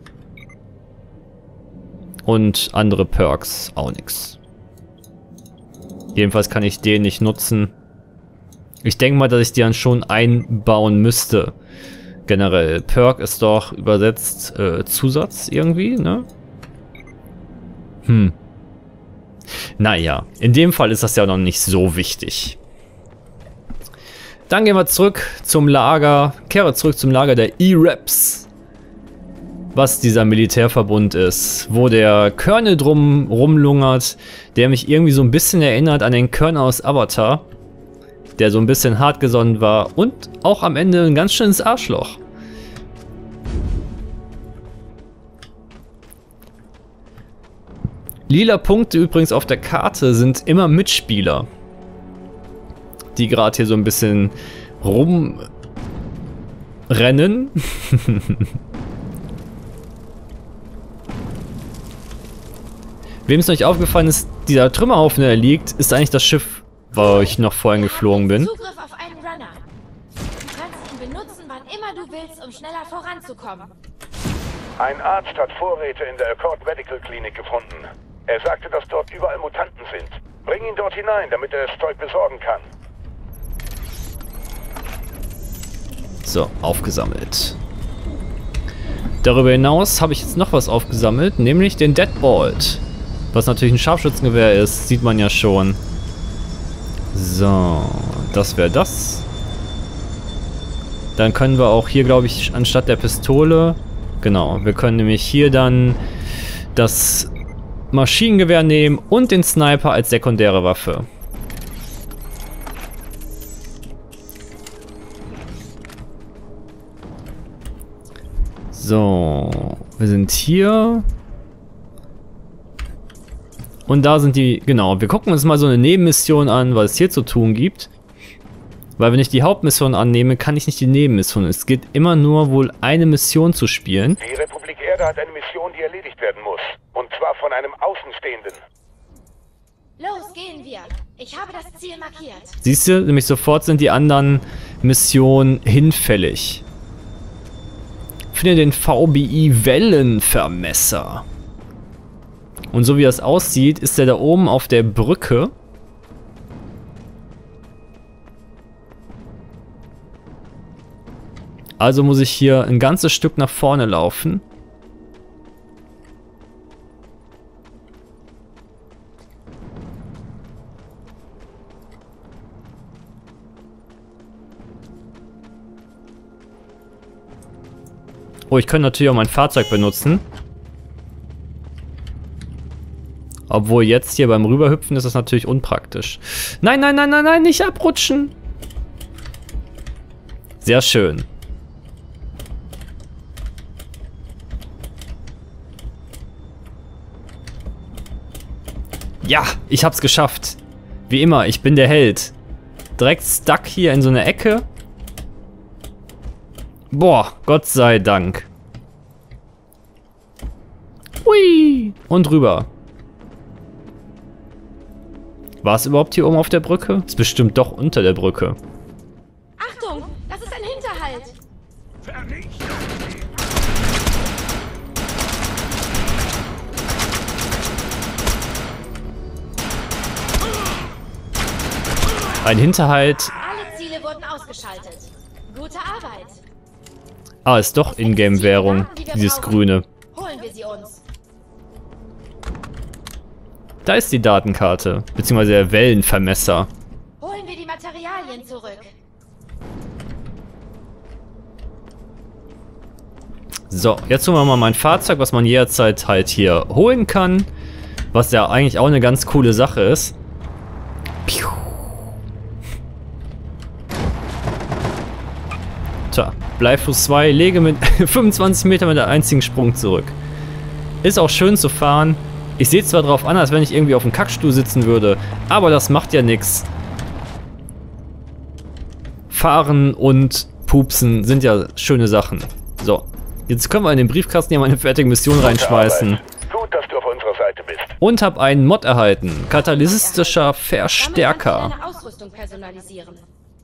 Und andere Perks auch nichts. Jedenfalls kann ich den nicht nutzen. Ich denke mal, dass ich die dann schon einbauen müsste. Generell. Perk ist doch übersetzt Zusatz irgendwie, ne? Naja, in dem Fall ist das ja noch nicht so wichtig. Dann gehen wir zurück zum Lager. Kehre zurück zum Lager der E-Reps. Was dieser Militärverbund ist. Wo der Colonel drum rumlungert. Der mich irgendwie so ein bisschen erinnert an den Colonel aus Avatar. Der so ein bisschen hartgesonnen war und auch am Ende ein ganz schönes Arschloch. Lila Punkte übrigens auf der Karte sind immer Mitspieler, die gerade hier so ein bisschen rumrennen. Wem es noch nicht aufgefallen ist, dieser Trümmerhaufen, der liegt, ist eigentlich das Schiff, wo ich noch vorhin geflogen bin. Zugriff auf einen Runner. Du kannst ihn benutzen, wann immer du willst, um schneller voranzukommen. Ein Arzt hat Vorräte in der Accord Medical Clinic gefunden. Er sagte, dass dort überall Mutanten sind. Bring ihn dort hinein, damit er das Zeug besorgen kann. So, aufgesammelt. Darüber hinaus habe ich jetzt noch was aufgesammelt, nämlich den Deadbolt. Was natürlich ein Scharfschützengewehr ist, sieht man ja schon. So, das wäre das. Dann können wir auch hier, glaube ich, anstatt der Pistole, genau, wir können nämlich hier dann das Maschinengewehr nehmen und den Sniper als sekundäre Waffe. So, wir sind hier. Und da sind die, genau, wir gucken uns mal so eine Nebenmission an, was es hier zu tun gibt. Weil wenn ich die Hauptmission annehme, kann ich nicht die Nebenmission. Es geht immer nur wohl eine Mission zu spielen. Die Republik Erde hat eine Mission, die erledigt werden muss. Und zwar von einem Außenstehenden. Los, gehen wir. Ich habe das Ziel markiert. Siehst du, nämlich sofort sind die anderen Missionen hinfällig. Finde den VBI-Wellenvermesser. Und so wie das aussieht, ist der da oben auf der Brücke. Also muss ich hier ein ganzes Stück nach vorne laufen. Oh, ich könnte natürlich auch mein Fahrzeug benutzen. Obwohl jetzt hier beim Rüberhüpfen ist das natürlich unpraktisch. Nein, nein, nein, nein, nein, nicht abrutschen. Sehr schön. Ja, ich hab's geschafft. Wie immer, ich bin der Held. Direkt stuck hier in so einer Ecke. Boah, Gott sei Dank. Hui! Und rüber. War es überhaupt hier oben auf der Brücke? Ist bestimmt doch unter der Brücke. Achtung, das ist ein Hinterhalt. Ein Hinterhalt. Alle Ziele wurden ausgeschaltet. Gute Arbeit. Ah, ist doch Ingame-Währung, dieses Grüne. Holen wir sie uns. Da ist die Datenkarte, beziehungsweise der Wellenvermesser. Holen wir die Materialien zurück. So, jetzt holen wir mal mein Fahrzeug, was man jederzeit halt hier holen kann. Was ja eigentlich auch eine ganz coole Sache ist. Piu. Tja, Bleifuß 2, lege mit 25 Meter mit einem einzigen Sprung zurück. Ist auch schön zu fahren. Ich sehe zwar drauf an, als wenn ich irgendwie auf dem Kackstuhl sitzen würde, aber das macht ja nichts. Fahren und Pupsen sind ja schöne Sachen. So, jetzt können wir in den Briefkasten hier mal eine fertige Mission reinschmeißen. Gut, dass du auf unserer Seite bist. Und habe einen Mod erhalten. Katalysischer Verstärker. Deine Ausrüstung personalisieren.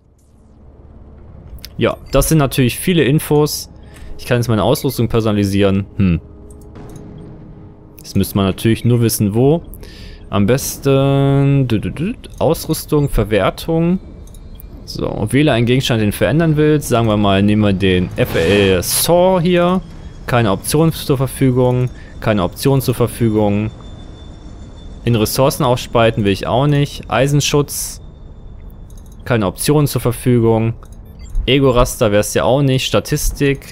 Ja, das sind natürlich viele Infos. Ich kann jetzt meine Ausrüstung personalisieren. Jetzt müsste man natürlich nur wissen, wo. Am besten Ausrüstung, Verwertung. So, wähle einen Gegenstand, den du verändern willst. Sagen wir mal, nehmen wir den FL Saw hier. Keine Option zur Verfügung. Keine Option zur Verfügung. In Ressourcen aufspalten will ich auch nicht. Eisenschutz. Keine Option zur Verfügung. Ego-Raster wäre es ja auch nicht. Statistik.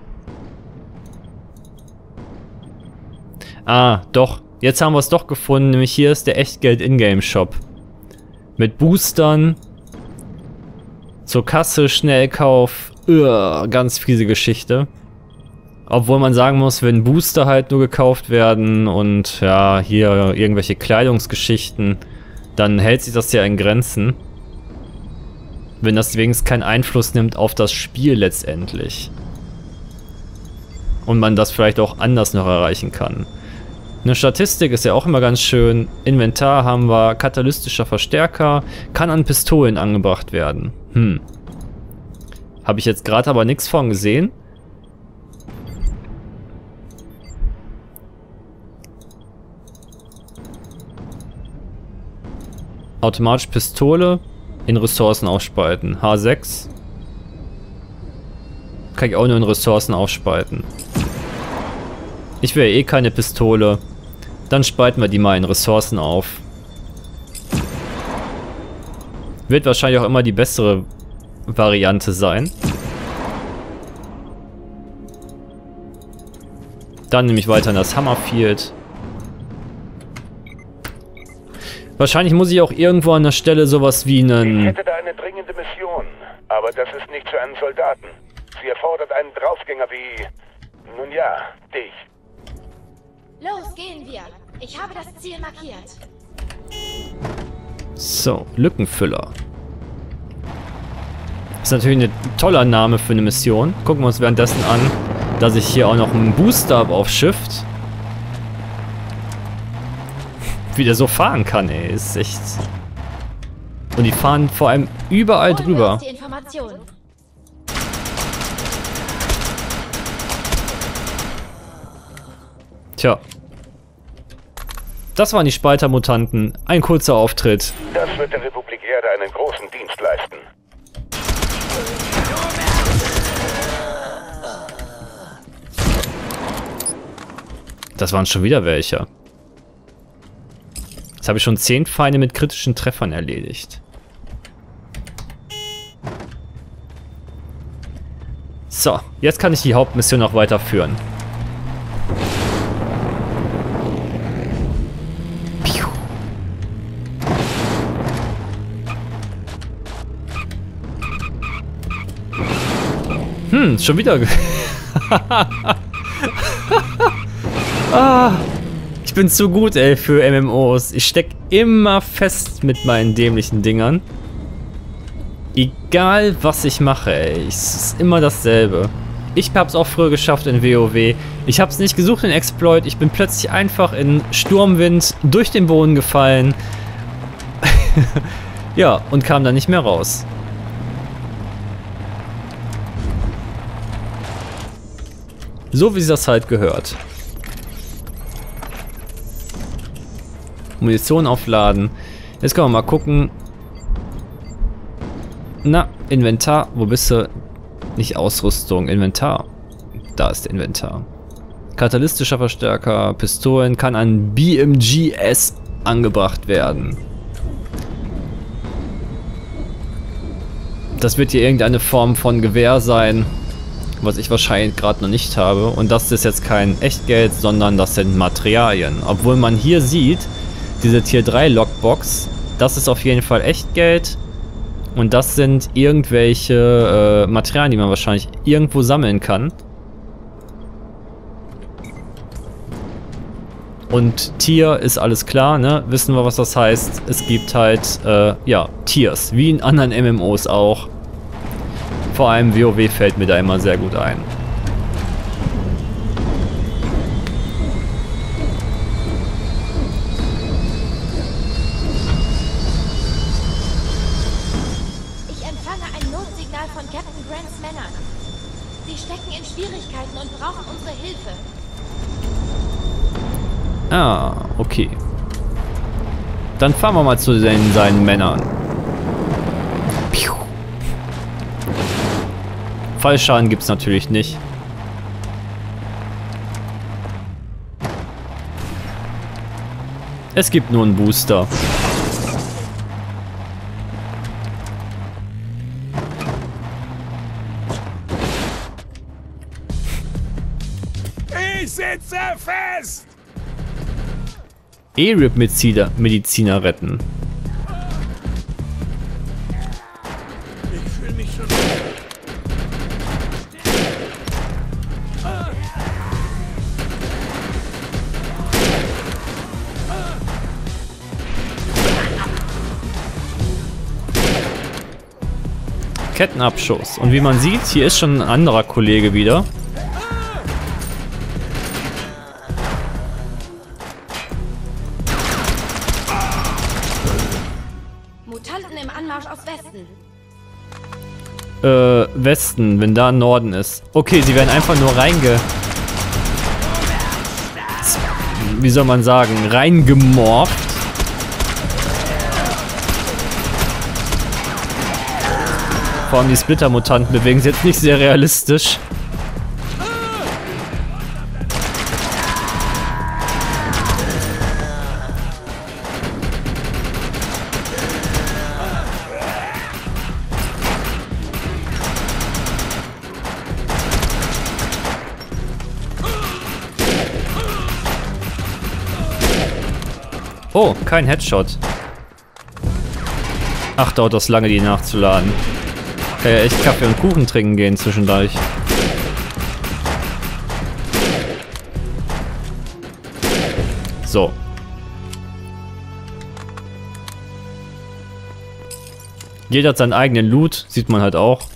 Ah, doch. Jetzt haben wir es doch gefunden. Nämlich hier ist der Echtgeld-Ingame-Shop. Mit Boostern. Zur Kasse, Schnellkauf. Ganz fiese Geschichte. Obwohl man sagen muss, wenn Booster halt nur gekauft werden und ja, hier irgendwelche Kleidungsgeschichten, dann hält sich das ja in Grenzen. Wenn das wenigstens keinen Einfluss nimmt auf das Spiel letztendlich. Und man das vielleicht auch anders noch erreichen kann. Eine Statistik ist ja auch immer ganz schön. Inventar haben wir, katalystischer Verstärker, kann an Pistolen angebracht werden. Habe ich jetzt gerade aber nichts von gesehen. Automatisch Pistole. In Ressourcen aufspalten. H6. Kann ich auch nur in Ressourcen aufspalten. Ich will eh keine Pistole. Dann spalten wir die mal in Ressourcen auf. Wird wahrscheinlich auch immer die bessere Variante sein. Dann nehme ich weiter in das Hammerfield. Wahrscheinlich muss ich auch irgendwo an der Stelle sowas wie einen... Ich hätte da eine dringende Mission, aber das ist nicht für einen Soldaten. Sie erfordert einen Draufgänger wie... nun ja, dich. Los, gehen wir. Ich habe das Ziel markiert. So, Lückenfüller. Ist natürlich ein toller Name für eine Mission. Gucken wir uns währenddessen an, dass ich hier auch noch einen Booster habe auf Shift. Wie der so fahren kann, ey. Ist echt... Und die fahren vor allem überall drüber. Die Information. Tja. das waren die Spalter-Mutanten. Ein kurzer Auftritt. Das wird der Republik Erde einen großen Dienst leisten. Das waren schon wieder welche. Jetzt habe ich schon 10 Feinde mit kritischen Treffern erledigt. So, jetzt kann ich die Hauptmission auch weiterführen. Schon wieder. Ich bin zu gut, ey, für MMOs. Ich steck immer fest mit meinen dämlichen Dingern. Egal, was ich mache, ey. Es ist immer dasselbe. Ich hab's auch früher geschafft in WoW. Ich hab's nicht gesucht in Exploit. Ich bin plötzlich einfach in Sturmwind durch den Boden gefallen. Ja, und kam dann nicht mehr raus. So wie es das halt gehört. Munition aufladen. Jetzt können wir mal gucken. Na, Inventar. Wo bist du? Nicht Ausrüstung, Inventar. Da ist der Inventar. Katalystischer Verstärker. Pistolen kann an BMGS angebracht werden. Das wird hier irgendeine Form von Gewehr sein, was ich wahrscheinlich gerade noch nicht habe. Und das ist jetzt kein Echtgeld, sondern das sind Materialien. Obwohl man hier sieht, diese Tier 3 Lockbox, das ist auf jeden Fall Echtgeld. Und das sind irgendwelche Materialien, die man wahrscheinlich irgendwo sammeln kann. Und Tier ist alles klar, ne? Wissen wir, was das heißt. Es gibt halt, ja, Tiers, wie in anderen MMOs auch. Vor allem WoW fällt mir da immer sehr gut ein. Ich empfange ein Notsignal von Captain Grants Männern. Sie stecken in Schwierigkeiten und brauchen unsere Hilfe. Ah, okay. Dann fahren wir mal zu seinen Männern. Piu. Fallschaden gibt es natürlich nicht. Es gibt nur einen Booster. Ich sitze fest! E-Rip-Mediziner retten. Ich fühle mich schon... Kettenabschuss. Und wie man sieht, hier ist schon ein anderer Kollege wieder. Mutanten im Anmarsch aus Westen. Westen, wenn da Norden ist. Okay, sie werden einfach nur wie soll man sagen, reingemorpht. Vor allem die Splitter-Mutanten bewegen sich jetzt nicht sehr realistisch. Oh, kein Headshot. Ach, dauert das lange, die nachzuladen. Kann ja echt Kaffee und Kuchen trinken gehen zwischendurch. So. Jeder hat seinen eigenen Loot, sieht man halt auch.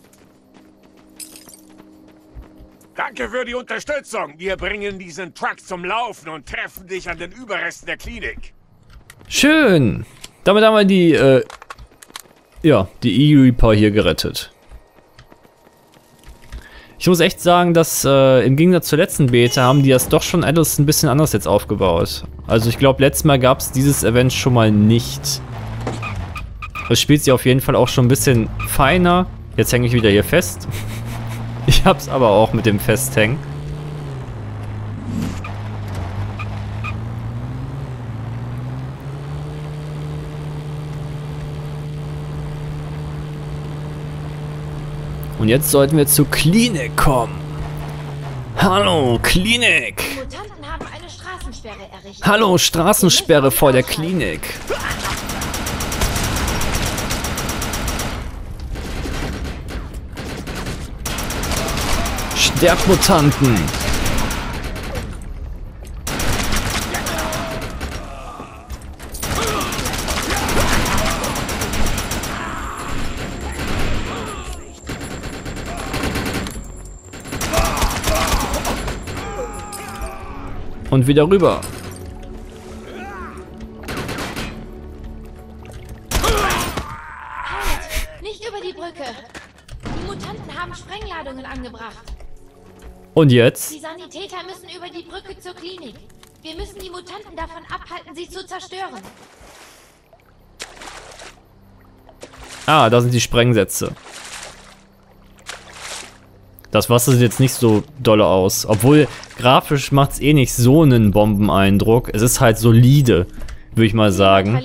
Danke für die Unterstützung. Wir bringen diesen Truck zum Laufen und treffen dich an den Überresten der Klinik. Schön. Damit haben wir die, ja, die E-Reaper hier gerettet. Ich muss echt sagen, dass im Gegensatz zur letzten Beta haben die das doch schon alles ein bisschen anders jetzt aufgebaut. Also ich glaube, letztes Mal gab es dieses Event schon mal nicht. Es spielt sich auf jeden Fall auch schon ein bisschen feiner. Jetzt hänge ich wieder hier fest. Ich hab's aber auch mit dem Festhängen. Und jetzt sollten wir zur Klinik kommen. Hallo, Klinik. Die Mutanten haben eine Straßensperre errichtet. Hallo, Straßensperre vor der Klinik. Sterbt Mutanten. Und wieder rüber. Halt! Nicht über die Brücke. Die Mutanten haben Sprengladungen angebracht. Und jetzt? Die Sanitäter müssen über die Brücke zur Klinik. Wir müssen die Mutanten davon abhalten, sie zu zerstören. Ah, da sind die Sprengsätze. Das Wasser sieht jetzt nicht so dolle aus. Obwohl, grafisch macht es eh nicht so einen Bombeneindruck. Es ist halt solide, würde ich mal sagen.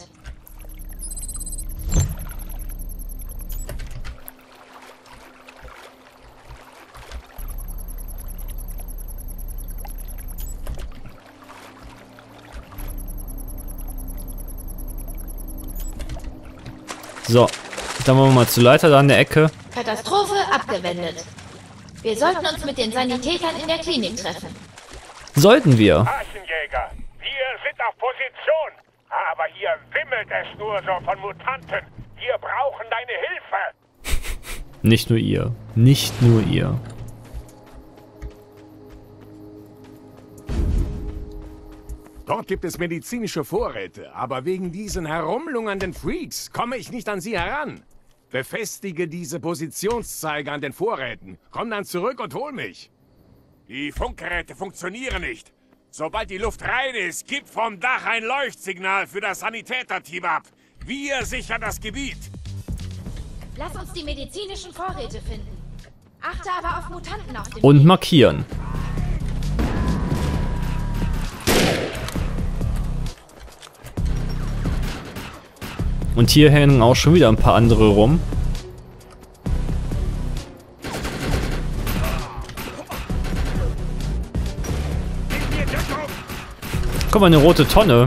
So, dann wollen wir mal zur Leiter da an der Ecke. Katastrophe abgewendet. Wir sollten uns mit den Sanitätern in der Klinik treffen. Sollten wir. Archenjäger, wir sind auf Position. Aber hier wimmelt es nur so von Mutanten. Wir brauchen deine Hilfe. Nicht nur ihr. Nicht nur ihr. Dort gibt es medizinische Vorräte, aber wegen diesen herumlungernden Freaks komme ich nicht an sie heran. Befestige diese Positionszeiger an den Vorräten. Komm dann zurück und hol mich. Die Funkgeräte funktionieren nicht. Sobald die Luft rein ist, gib vom Dach ein Leuchtsignal für das Sanitäterteam ab. Wir sichern das Gebiet. Lass uns die medizinischen Vorräte finden. Achte aber auf Mutanten auf dem Und Weg. markieren. Und hier hängen auch schon wieder ein paar andere rum. Guck mal, eine rote Tonne.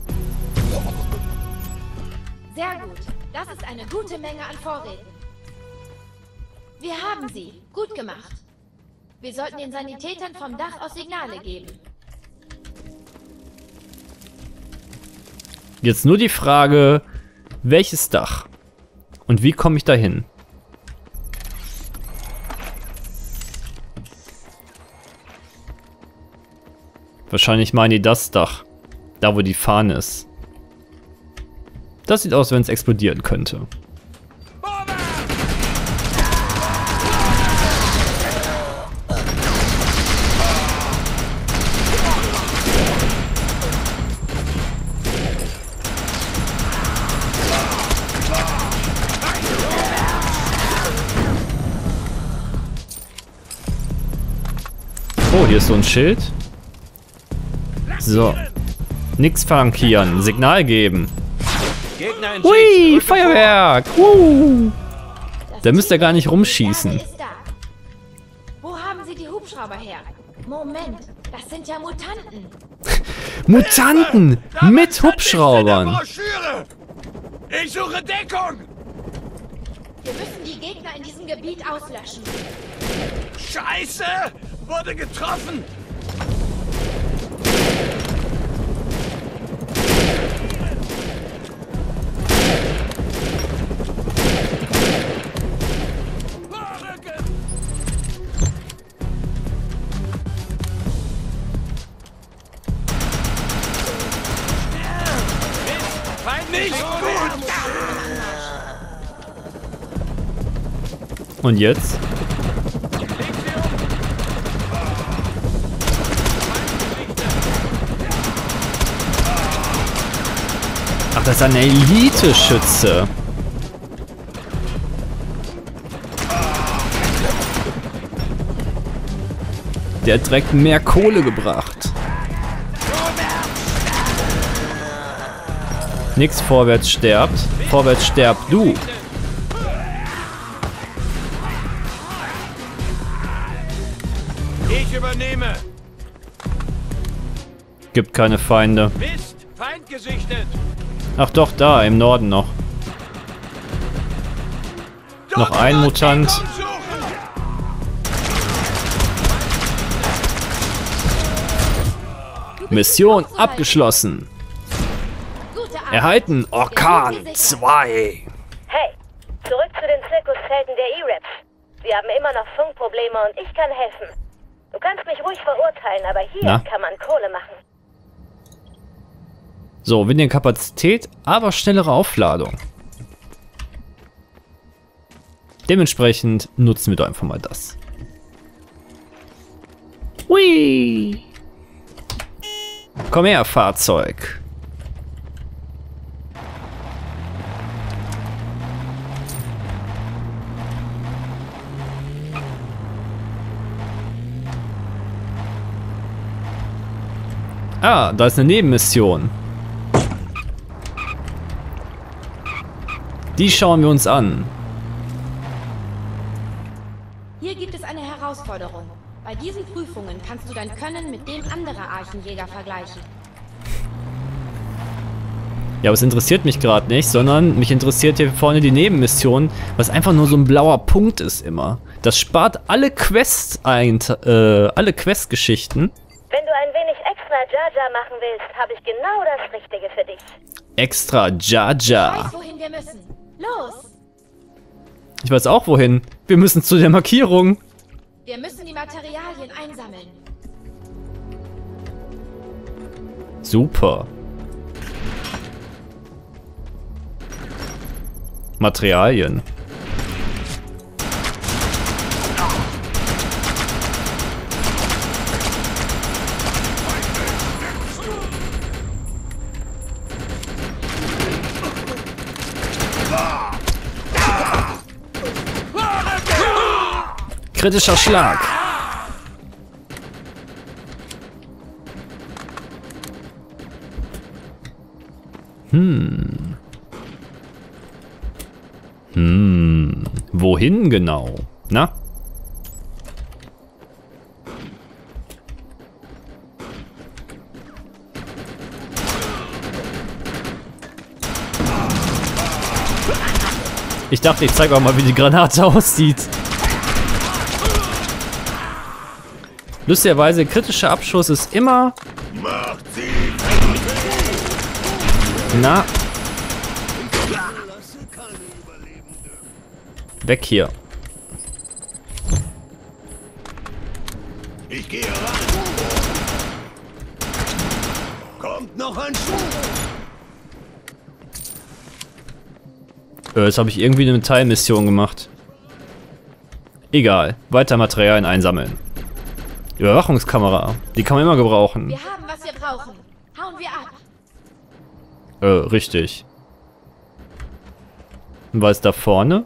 Sehr gut. Das ist eine gute Menge an Vorräten. Wir haben sie. Gut gemacht. Wir sollten den Sanitätern vom Dach aus Signale geben. Jetzt nur die Frage, welches Dach? Und wie komme ich da hin? Wahrscheinlich meinen die das Dach. Da, wo die Fahne ist. Das sieht aus, wenn es explodieren könnte. Oh, hier ist so ein Schild. So. Nix flankieren. Signal geben. Hui, Feuerwerk. Da müsst ihr gar nicht rumschießen. Wo haben sie die Hubschrauber her? Moment, das sind ja Mutanten. Mutanten mit Hubschraubern. Ich suche Deckung. Wir müssen die Gegner in diesem Gebiet auslöschen. Scheiße! Wurde getroffen! Nicht gut! Und jetzt? das ist ein Elite-Schütze. Der hat direkt mehr Kohle gebracht. Nix vorwärts stirbt. Vorwärts sterb du. Ich übernehme. Gibt keine Feinde. Mist, Feind gesichtet. Ach doch, da, im Norden noch. Noch ein Mutant. Mission abgeschlossen. Erhalten Orkan 2. Hey, zurück zu den Zirkuszelten der E-Reps. Sie haben immer noch Funkprobleme und ich kann helfen. Du kannst mich ruhig verurteilen, aber hier kann man Kohle machen. So, weniger Kapazität, aber schnellere Aufladung. Dementsprechend nutzen wir doch einfach mal das. Hui! Komm her, Fahrzeug. Ah, da ist eine Nebenmission. Die schauen wir uns an. Hier gibt es eine Herausforderung. Bei diesen Prüfungen kannst du dein Können mit dem anderer Archenjäger vergleichen. Ja, aber es interessiert mich gerade nicht, sondern mich interessiert hier vorne die Nebenmission, was einfach nur so ein blauer Punkt ist immer. Das spart alle alle Quest-Geschichten. Wenn du ein wenig extra Jaja machen willst, habe ich genau das Richtige für dich. Extra Jaja. Ich weiß, wohin wir müssen. Los! Ich weiß auch wohin. Wir müssen zu der Markierung. Wir müssen die Materialien einsammeln. Super. Materialien. Kritischer Schlag. Wohin genau? Na? Ich dachte, ich zeige euch mal, wie die Granate aussieht. Lustigerweise, kritischer Abschuss ist immer... Na? Weg hier. Ich gehe ran. Kommt noch ein Schuh. Jetzt habe ich irgendwie eine Teilmission gemacht. Egal. Weiter Materialien einsammeln. Überwachungskamera. Die kann man immer gebrauchen. Wir haben, was wir brauchen. Hauen wir ab. Richtig. Und was ist da vorne?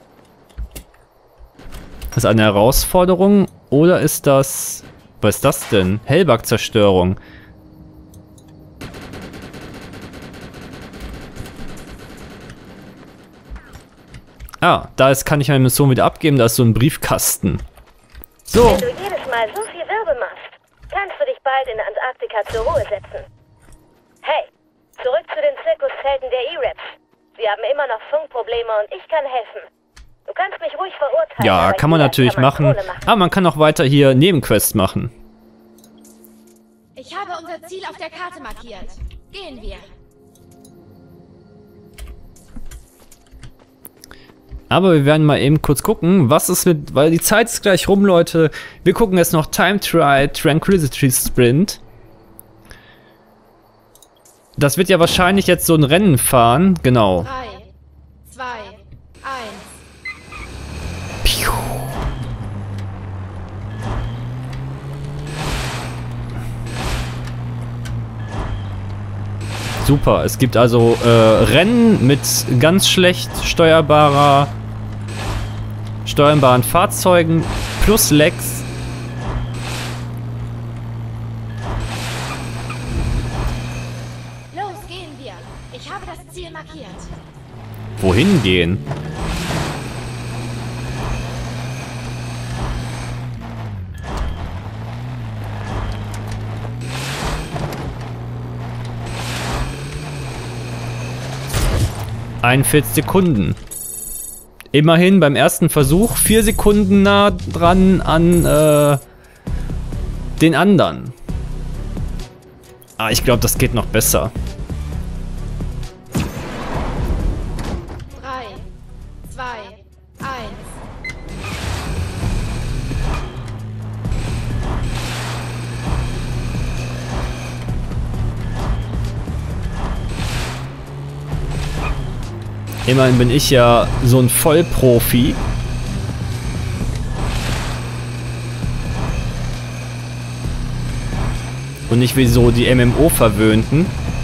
Ist das eine Herausforderung? Oder ist das... Was ist das denn? Hellbug-Zerstörung. Ah, da ist, kann ich meine Mission wieder abgeben. Da ist so ein Briefkasten. So. Wenn du jedes Mal so viel Wirbel machst, kannst du dich bald in Antarktika zur Ruhe setzen. Hey, zurück zu den Zirkuszelten der E-Reps. Sie haben immer noch Funkprobleme und ich kann helfen. Du kannst mich ruhig verurteilen. Ja, kann man natürlich machen. Aber man kann auch weiter hier Nebenquests machen. Ich habe unser Ziel auf der Karte markiert. Gehen wir. Aber wir werden mal eben kurz gucken, was es mit... Weil die Zeit ist gleich rum, Leute. Wir gucken jetzt noch Time Trial Tranquility Sprint. Das wird ja wahrscheinlich jetzt so ein Rennen fahren. Genau. 3, 2, 1. Piu. Super, es gibt also Rennen mit ganz schlecht steuerbaren Fahrzeugen plus Lags. Los, gehen wir. Ich habe das Ziel markiert. Wohin gehen? ...41 Sekunden. Immerhin beim ersten Versuch 4 Sekunden nah dran an den anderen. Ah, ich glaube, das geht noch besser. 3, 2, 1. Immerhin bin ich ja so ein Vollprofi. Und nicht wie so die MMO-Verwöhnten.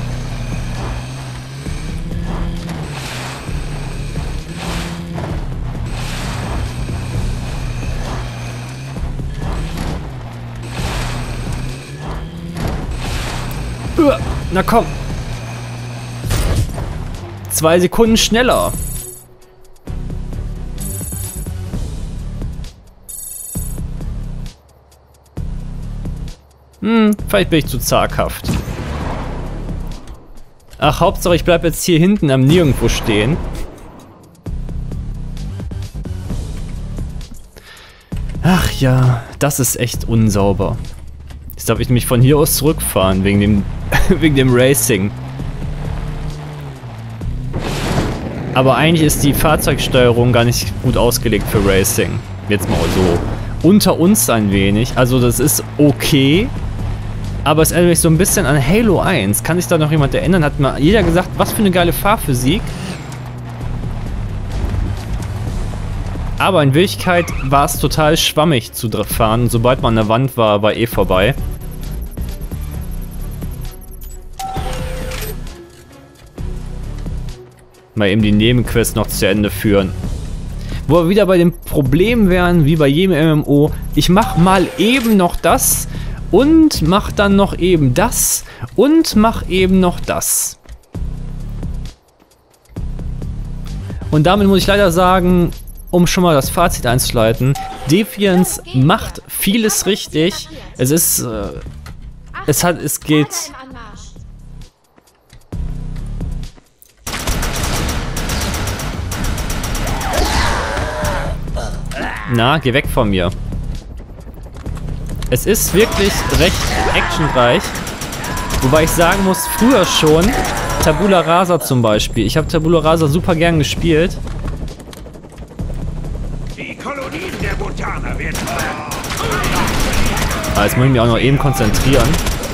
Na komm. 2 Sekunden schneller. Vielleicht bin ich zu zaghaft. Ach, Hauptsache ich bleib jetzt hier hinten am Nirgendwo stehen. Ach ja, das ist echt unsauber. Jetzt darf ich nämlich von hier aus zurückfahren, wegen dem Racing. Aber eigentlich ist die Fahrzeugsteuerung gar nicht gut ausgelegt für Racing. Jetzt mal so unter uns ein wenig. Also das ist okay. Aber es erinnert mich so ein bisschen an Halo 1. Kann sich da noch jemand erinnern? Hat mal jeder gesagt, was für eine geile Fahrphysik. Aber in Wirklichkeit war es total schwammig zu fahren. Sobald man an der Wand war, war eh vorbei. Mal eben die Nebenquests noch zu Ende führen. Wo wir wieder bei dem Problem wären, wie bei jedem MMO. Ich mach mal eben noch das und mach dann noch eben das und mach eben noch das. Und damit muss ich leider sagen, um schon mal das Fazit einzuleiten, Defiance macht vieles richtig. Es ist, es geht... Na, geh weg von mir. Es ist wirklich recht actionreich. Wobei ich sagen muss, früher schon, Tabula Rasa zum Beispiel. Ich habe Tabula Rasa super gern gespielt. Die Kolonien der Butaner werden... Ah, jetzt muss ich mich auch noch eben konzentrieren.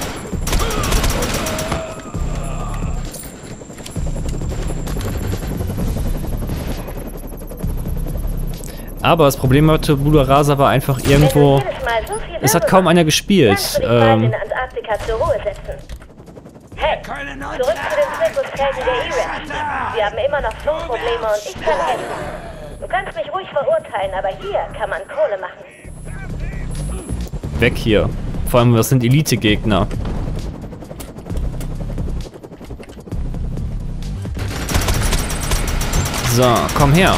Aber das Problem bei Tabula Rasa war einfach irgendwo... Es hat kaum einer gespielt. Zurück zu den Zirkusfelden der E-Rex. Wir haben immer noch Fluchtprobleme und ich kann helfen. Du kannst mich ruhig verurteilen, aber hier kann man Kohle machen. Weg hier. Vor allem, das sind Elite-Gegner. So, komm her.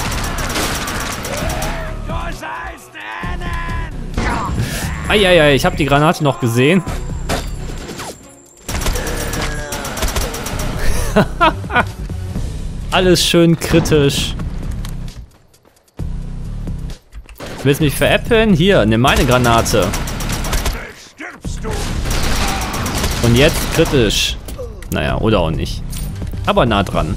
Eieiei, ich habe die Granate noch gesehen. Alles schön kritisch. Willst du mich veräppeln? Hier, nimm meine Granate. Und jetzt kritisch. Naja, oder auch nicht. Aber nah dran.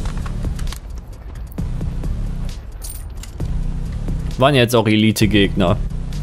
Waren jetzt auch Elite-Gegner.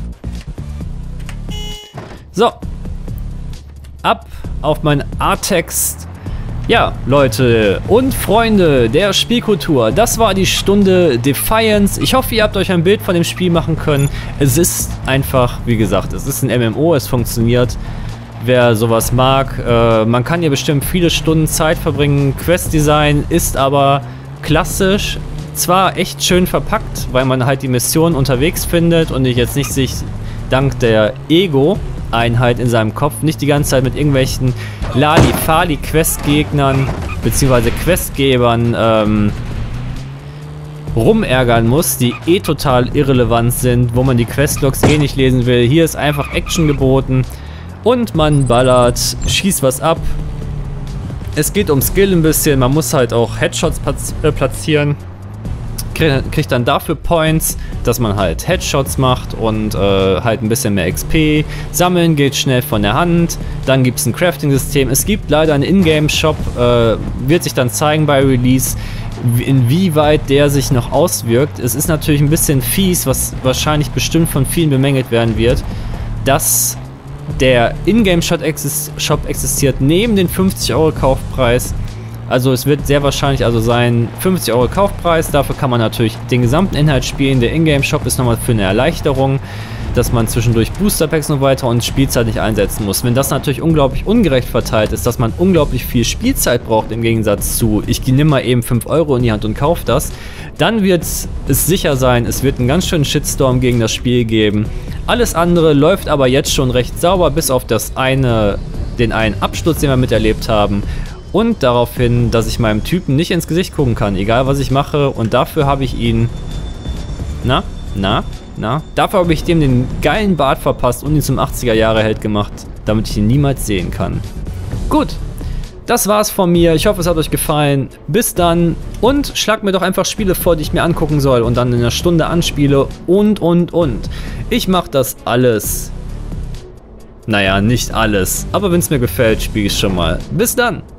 So. Ab auf mein Artext. Ja, Leute und Freunde der Spielkultur. Das war die Stunde Defiance. Ich hoffe, ihr habt euch ein Bild von dem Spiel machen können. Es ist einfach, wie gesagt, es ist ein MMO, es funktioniert. wer sowas mag. Man kann hier bestimmt viele Stunden Zeit verbringen. Quest-Design ist aber klassisch, zwar echt schön verpackt, weil man halt die Mission unterwegs findet und jetzt nicht sich dank der Ego-Einheit in seinem Kopf nicht die ganze Zeit mit irgendwelchen Lali-Fali-Questgegnern bzw. Questgebern rumärgern muss, die eh total irrelevant sind, wo man die Questlogs eh nicht lesen will. Hier ist einfach Action geboten und man ballert, schießt was ab. Es geht um Skill ein bisschen, man muss halt auch Headshots platzieren. Kriegt dann dafür Points, dass man halt Headshots macht und halt ein bisschen mehr XP. Sammeln geht schnell von der Hand. Dann gibt es ein Crafting-System. Es gibt leider einen Ingame-Shop, wird sich dann zeigen bei Release, inwieweit der sich noch auswirkt. Es ist natürlich ein bisschen fies, was wahrscheinlich bestimmt von vielen bemängelt werden wird, dass der Ingame-Shop existiert neben den 50 € Kaufpreis. Also es wird sehr wahrscheinlich also sein 50 € Kaufpreis, dafür kann man natürlich den gesamten Inhalt spielen. Der Ingame-Shop ist nochmal für eine Erleichterung, dass man zwischendurch Booster-Packs und weiter und Spielzeit nicht einsetzen muss. Wenn das natürlich unglaublich ungerecht verteilt ist, dass man unglaublich viel Spielzeit braucht im Gegensatz zu, ich nehme mal eben 5 € in die Hand und kaufe das, dann wird es sicher sein, es wird einen ganz schönen Shitstorm gegen das Spiel geben. Alles andere läuft aber jetzt schon recht sauber, bis auf den einen Absturz, den wir miterlebt haben. Und darauf hin, dass ich meinem Typen nicht ins Gesicht gucken kann, egal was ich mache. Und dafür habe ich ihn... Dafür habe ich dem den geilen Bart verpasst und ihn zum 80er-Jahre-Held gemacht, damit ich ihn niemals sehen kann. Gut, das war's von mir. Ich hoffe, es hat euch gefallen. Bis dann und schlagt mir doch einfach Spiele vor, die ich mir angucken soll und dann in einer Stunde anspiele und. Ich mache das alles. Naja, nicht alles. Aber wenn es mir gefällt, spiele ich schon mal. Bis dann!